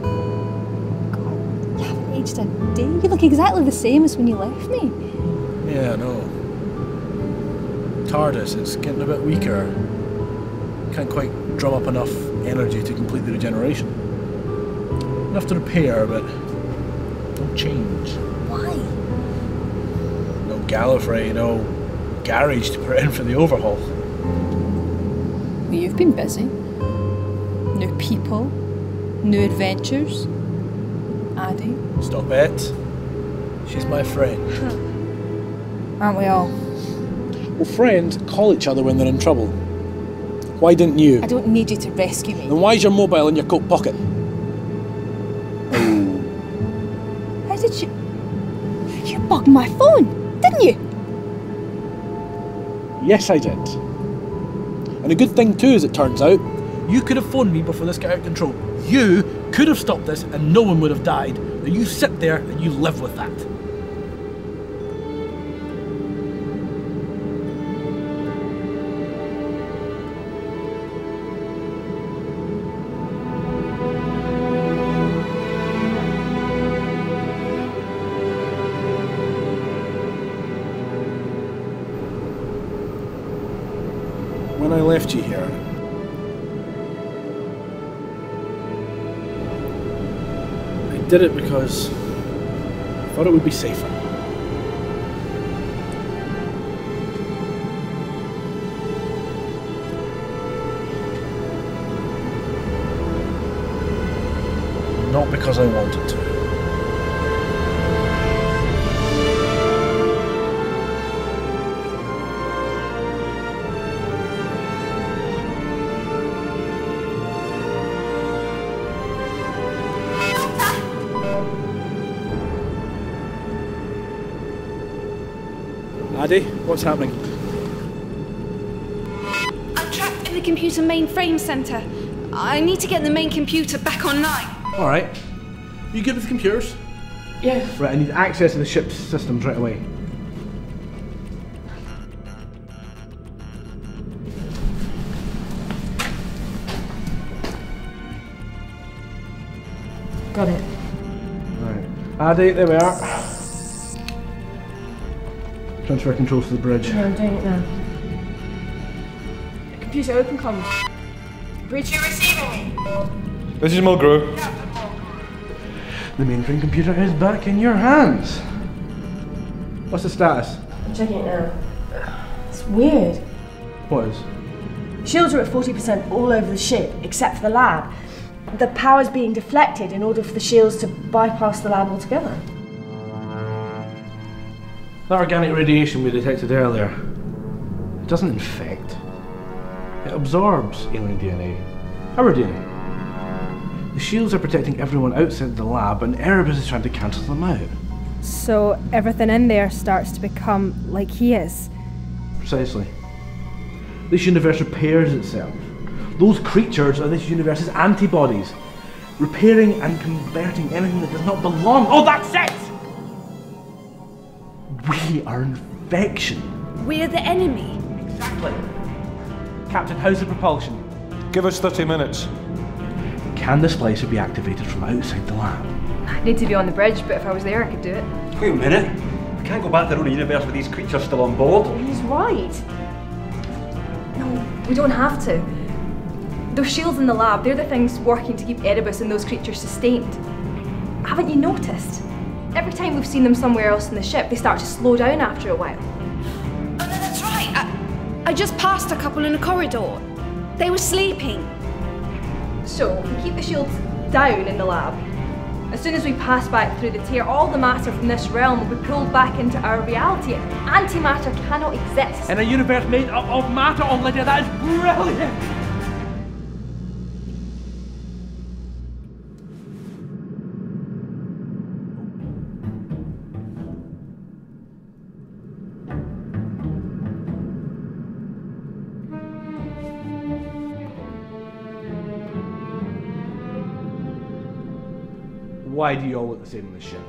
you haven't aged a day. You look exactly the same as when you left me. Yeah, I know. TARDIS, it's getting a bit weaker. Can't quite drum up enough energy to complete the regeneration. Enough to repair, but no change. Why? No Gallifrey, no garage to put in for the overhaul. Well, you've been busy. New people, new adventures. Ade. Stop it. She's my friend. Aren't we all? Well, friends call each other when they're in trouble. Why didn't you? I don't need you to rescue me. Then why's your mobile in your coat pocket? bugged my phone, didn't you? Yes, I did. And a good thing too, as it turns out, you could have phoned me before this got out of control. You could have stopped this and no one would have died. Now you sit there and you live with that. When I left you here, I did it because I thought it would be safer. Not because I wanted to. Ade, what's happening? I'm trapped in the computer mainframe center. I need to get the main computer back online. Alright. You good with computers? Yeah. Right, I need access to the ship's systems right away. Got it. Right. Ade, there we are. Transfer controls to the bridge. Yeah, I'm doing it now. Computer open comms. Bridge, you receiving me? This is Mulgrew. The mainframe computer is back in your hands. What's the status? I'm checking it now. It's weird. What is? Shields are at 40% all over the ship, except for the lab. The power's being deflected in order for the shields to bypass the lab altogether. That organic radiation we detected earlier, it doesn't infect. It absorbs alien DNA. Our DNA. The shields are protecting everyone outside the lab, and Erebus is trying to cancel them out. So everything in there starts to become like he is. Precisely. This universe repairs itself. Those creatures are this universe's antibodies, repairing and converting anything that does not belong. Oh, that's it! We are infection. We're the enemy. Exactly. Captain, how's the propulsion? Give us 30 minutes. Can the splicer be activated from outside the lab? I need to be on the bridge, but if I was there, I could do it. Wait a minute. We can't go back to our own universe with these creatures still on board. He's right. No, we don't have to. Those shields in the lab, they're the things working to keep Erebus and those creatures sustained. Haven't you noticed? Every time we've seen them somewhere else in the ship, they start to slow down after a while. Oh no, that's right. I just passed a couple in a corridor. They were sleeping. So, if we keep the shields down in the lab, as soon as we pass back through the tear, all the matter from this realm will be pulled back into our reality. Antimatter cannot exist. In a universe made up of matter, oh Lydia, that is brilliant! Why do you all look the same on this ship?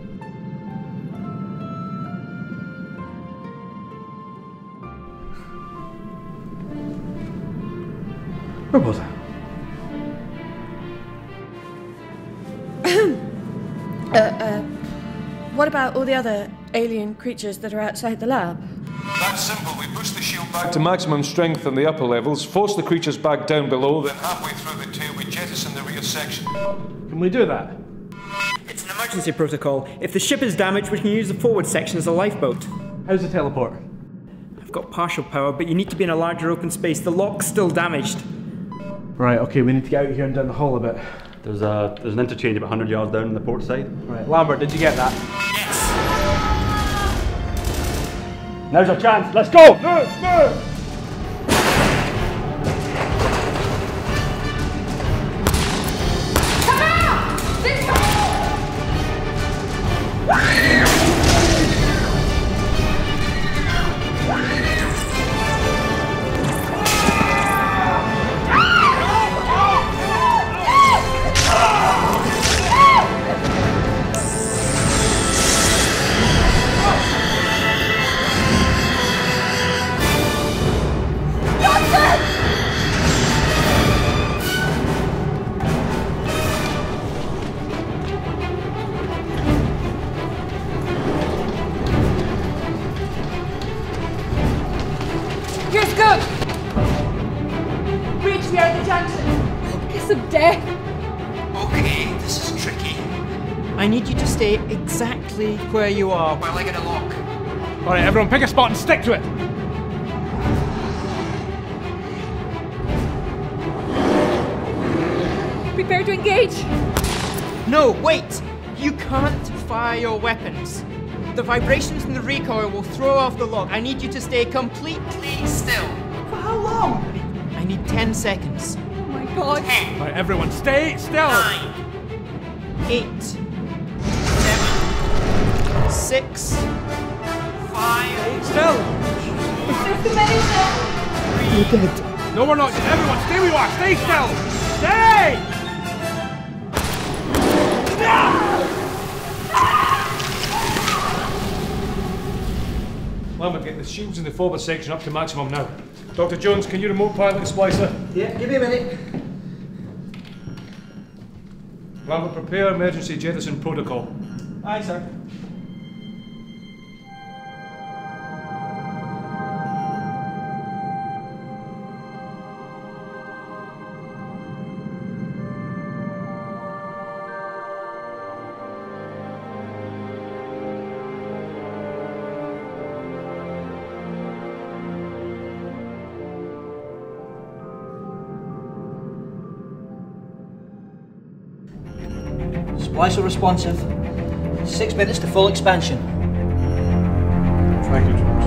Where was I? What about all the other alien creatures that are outside the lab? That's simple. We push the shield back to maximum strength in the upper levels, force the creatures back down below, then halfway through the tail we jettison the rear section. Can we do that? It's an emergency protocol. If the ship is damaged, we can use the forward section as a lifeboat. How's the teleport? I've got partial power, but you need to be in a larger open space. The lock's still damaged. Right, okay, we need to get out here and down the hall a bit. There's an interchange about 100 yards down on the port side. Right, Lambert, did you get that? Yes! Now's our chance. Let's go! Move! Move! Come out! This Here's good! Reach me at the junction. Kiss of death. Okay, this is tricky. I need you to stay exactly where you are while I get a lock. Alright, everyone pick a spot and stick to it. Prepare to engage. No, wait! You can't fire your weapons. The vibrations in the recoil will throw off the lock. I need you to stay completely still. For how long? I need 10 seconds. Oh my god. 10. Alright, everyone, stay still. 9. 8. 7. 6. 5. Still. There's too many there. You're dead. No, we're not. Everyone, stay where you are. Stay still. Stay! Lambert, get the shields in the forward section up to maximum now. Dr. Jones, can you remote pilot the splicer? Yeah, give me a minute. Lambert, prepare emergency jettison protocol. Aye, sir. Splicer responsive. 6 minutes to full expansion. Thank you, Jones.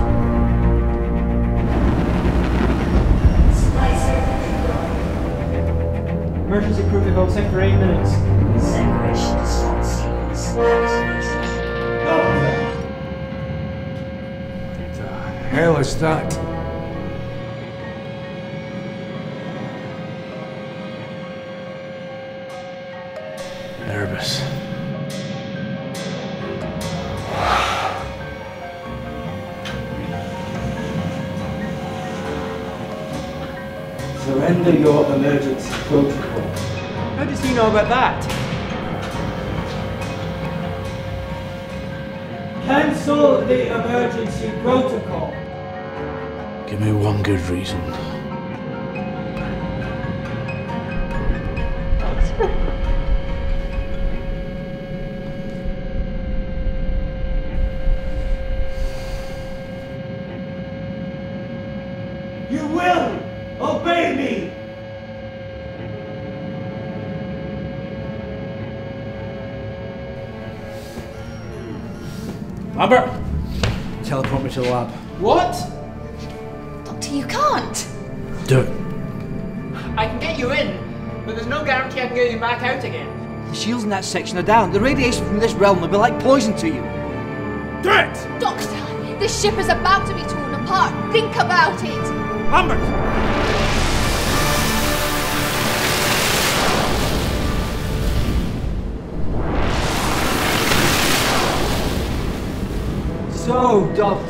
Emergency protocol set for 8 minutes. Separation response sequence activated. What the hell is that? Nervous. Surrender your emergency protocol. How does he know about that? Cancel the emergency protocol. Give me one good reason. You will obey me! Lambert! Teleport me to the lab. What? Doctor, you can't. Do it. I can get you in, but there's no guarantee I can get you back out again. The shields in that section are down. The radiation from this realm will be like poison to you. Do it! Doctor, this ship is about to be torn apart. Think about it. Lambert! So, Doctor,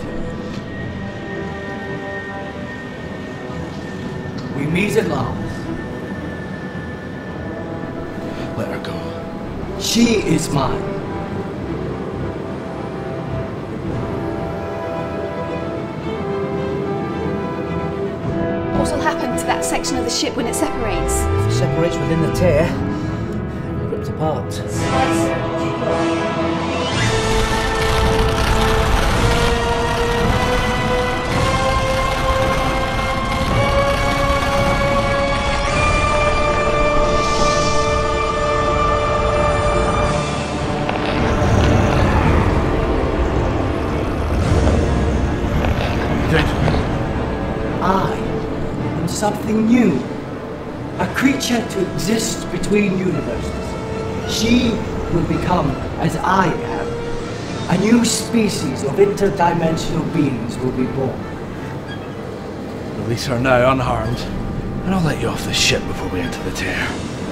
we meet at last. Let her go. She is mine. What will happen to that section of the ship when it separates? If it separates within the tear, it will be ripped apart. I am something new. A creature to exist between universes. She will become as I am. A new species of interdimensional beings will be born. Release her now, unharmed, and I'll let you off the ship before we enter the tear.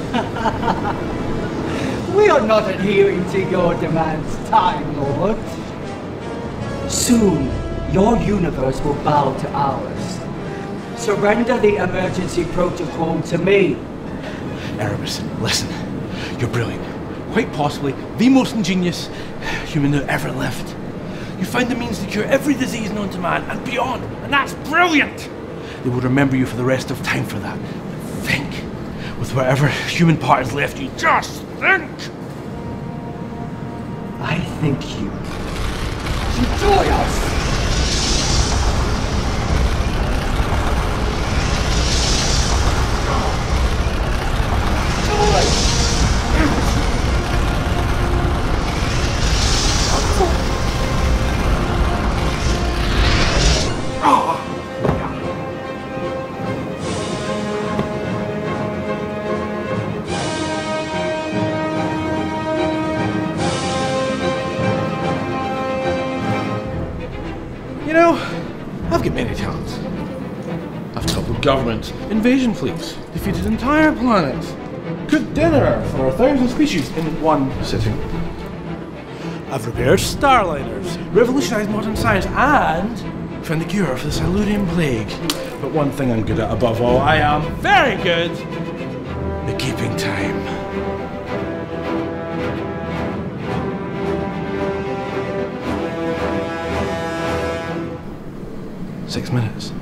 We are not adhering to your demands, Time Lord. Soon, your universe will bow to ours. Surrender the emergency protocol to me. Erebus, listen. You're brilliant. Quite possibly the most ingenious human that ever lived. You found the means to cure every disease known to man and beyond, and that's brilliant! they will remember you for the rest of time for that. But think, with whatever human part is left you, just think! I think you enjoy us! You know, I've got many talents. I've toppled governments, invasion fleets, defeated entire planets, cooked dinner for 1,000 species in one sitting. I've repaired starliners, revolutionised modern science, and found the cure for the Silurian plague. But one thing I'm good at above all, I am very good at keeping time. Six minutes.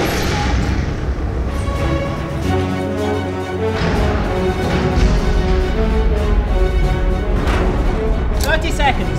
Seconds.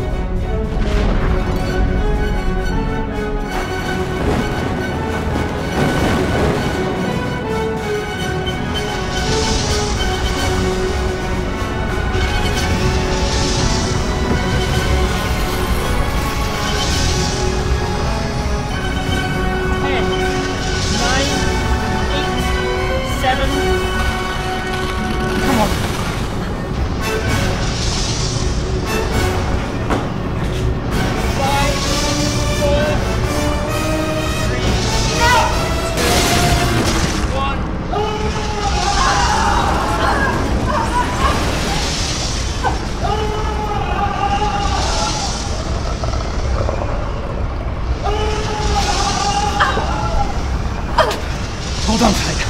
Hold on tight.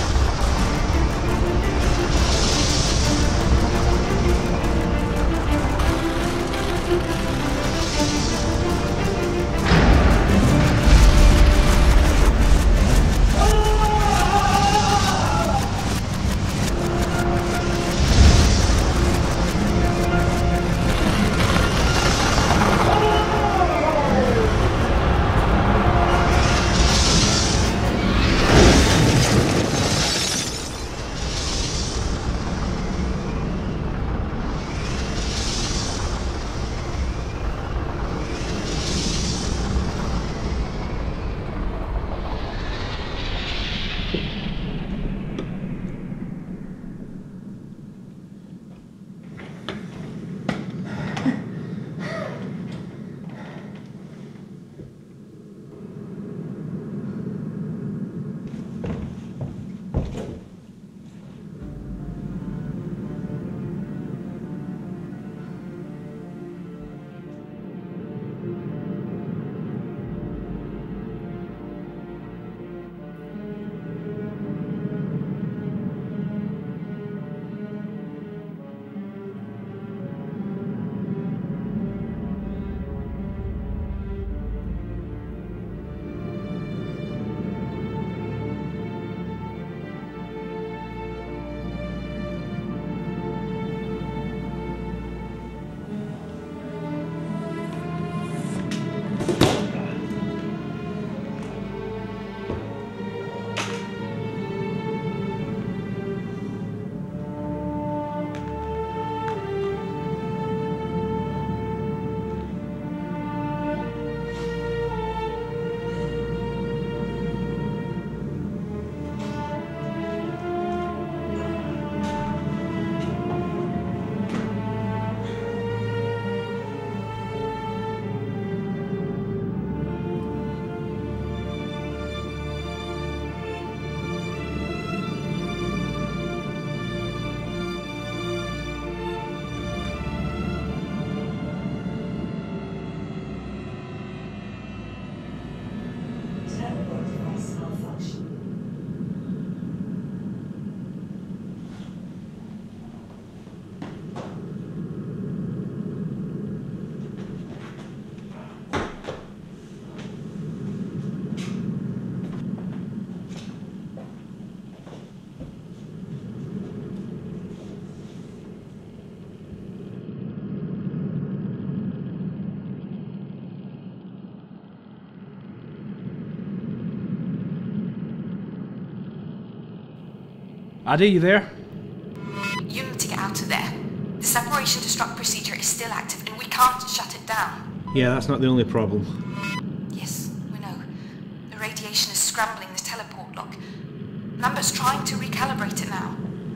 Ade, you there? You need to get out of there. The separation destruct procedure is still active and we can't shut it down. Yeah, that's not the only problem. Yes, we know. The radiation is scrambling the teleport lock. Lambert's trying to recalibrate it now.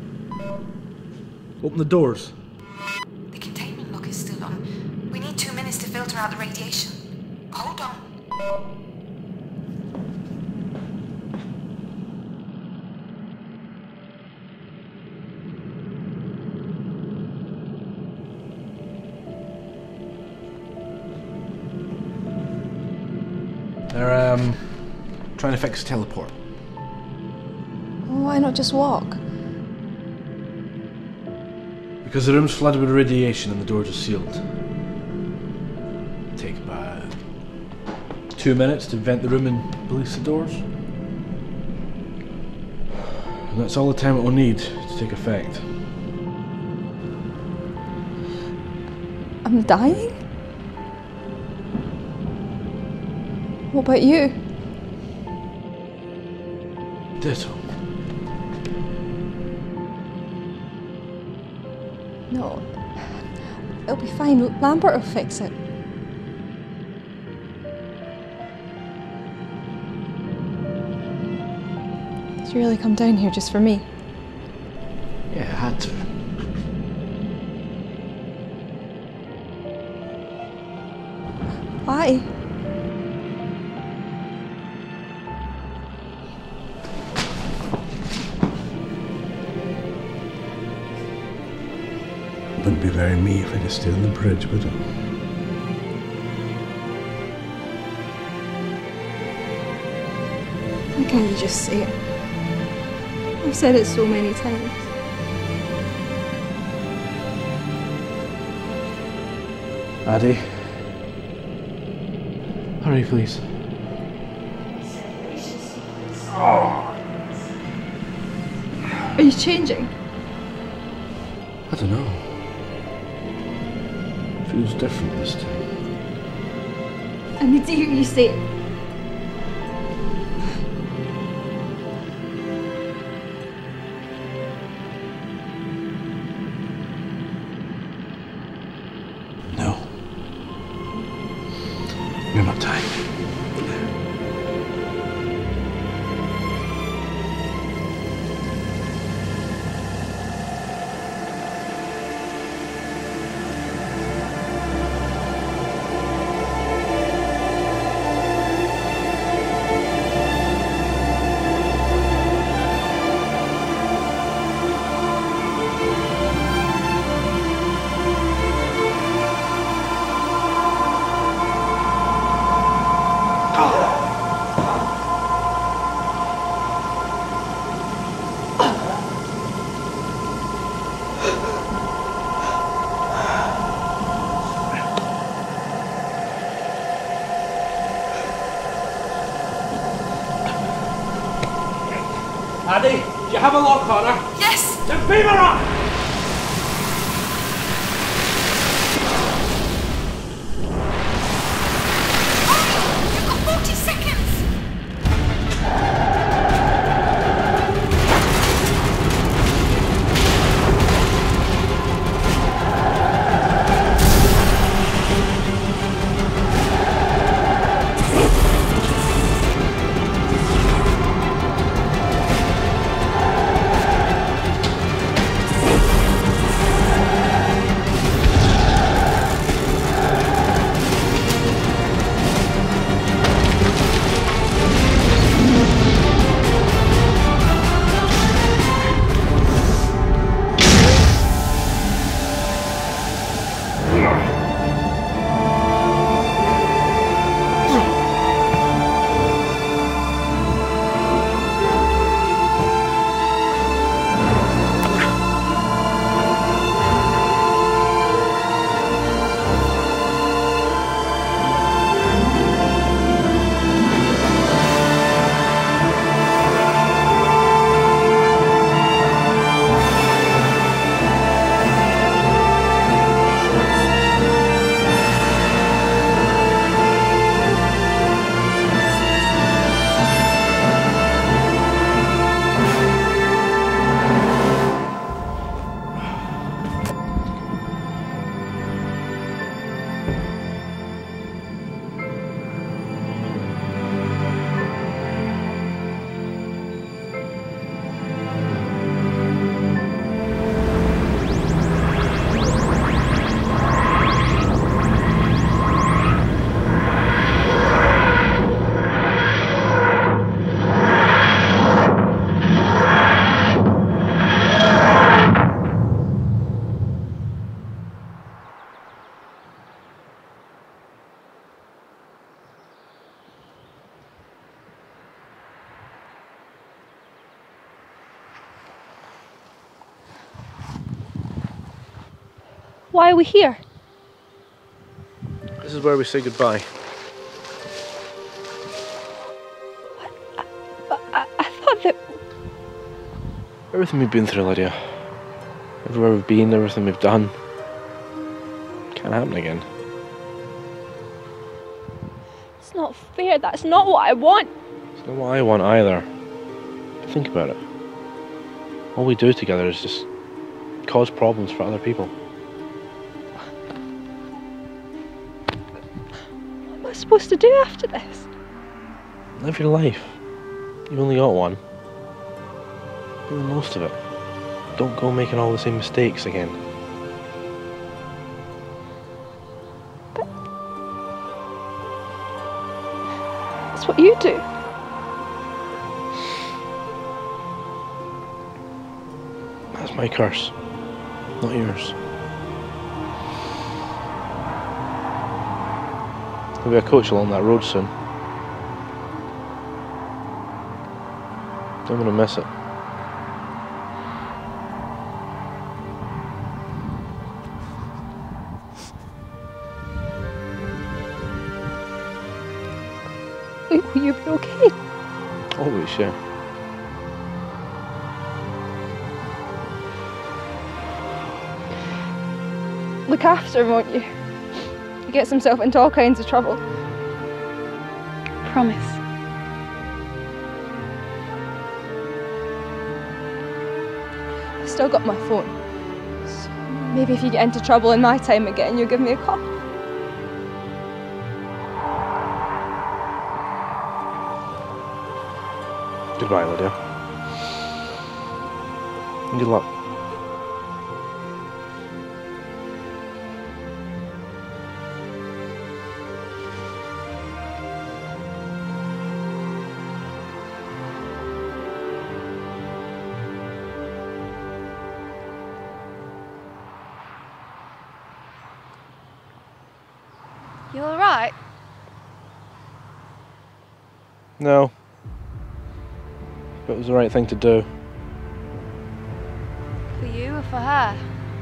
Open the doors. The containment lock is still on. We need 2 minutes to filter out the radiation. Hold on. They're, trying to fix teleport. Why not just walk? Because the room's flooded with radiation and the doors are sealed. Take about 2 minutes to vent the room and release the doors. And that's all the time it will need to take effect. I'm dying? What about you? Ditto. No. It'll be fine. Lambert will fix it. Did you really come down here just for me? Yeah, I had to. Why? Wouldn't be very me if I just stayed on the bridge, would it? Why can't you just say it? I've said it so many times. Ade. Hurry, please. Are you changing? I don't know. Feels different this time. I need to hear you say it. No. You're not dying. Ade, do you have a lock on her? Yes! Then beam her up! You've got 40 seconds! Why are we here? This is where we say goodbye. I thought that... Everything we've been through, Lydia. Everywhere we've been, everything we've done. Can't happen again. It's not fair. That's not what I want. It's not what I want either. Think about it. All we do together is just cause problems for other people. What am I supposed to do after this? Live your life. You've only got one. Do the most of it. Don't go making all the same mistakes again. That's what you do. That's my curse, not yours. There'll be a coach along that road soon. Don't want to miss it. Will you be okay? Always, yeah. Look after him, won't you? He gets himself into all kinds of trouble. Promise. I've still got my phone. So maybe if you get into trouble in my time again, you'll give me a call. Goodbye, Lydia. And good luck. You alright? No. But it was the right thing to do. For you or for her?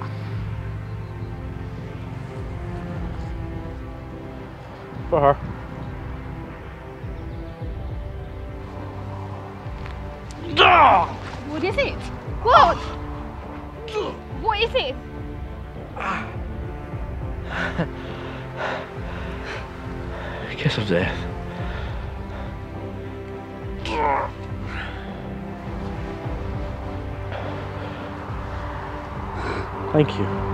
For her. What is it? What? What is it? Kiss of death. Thank you.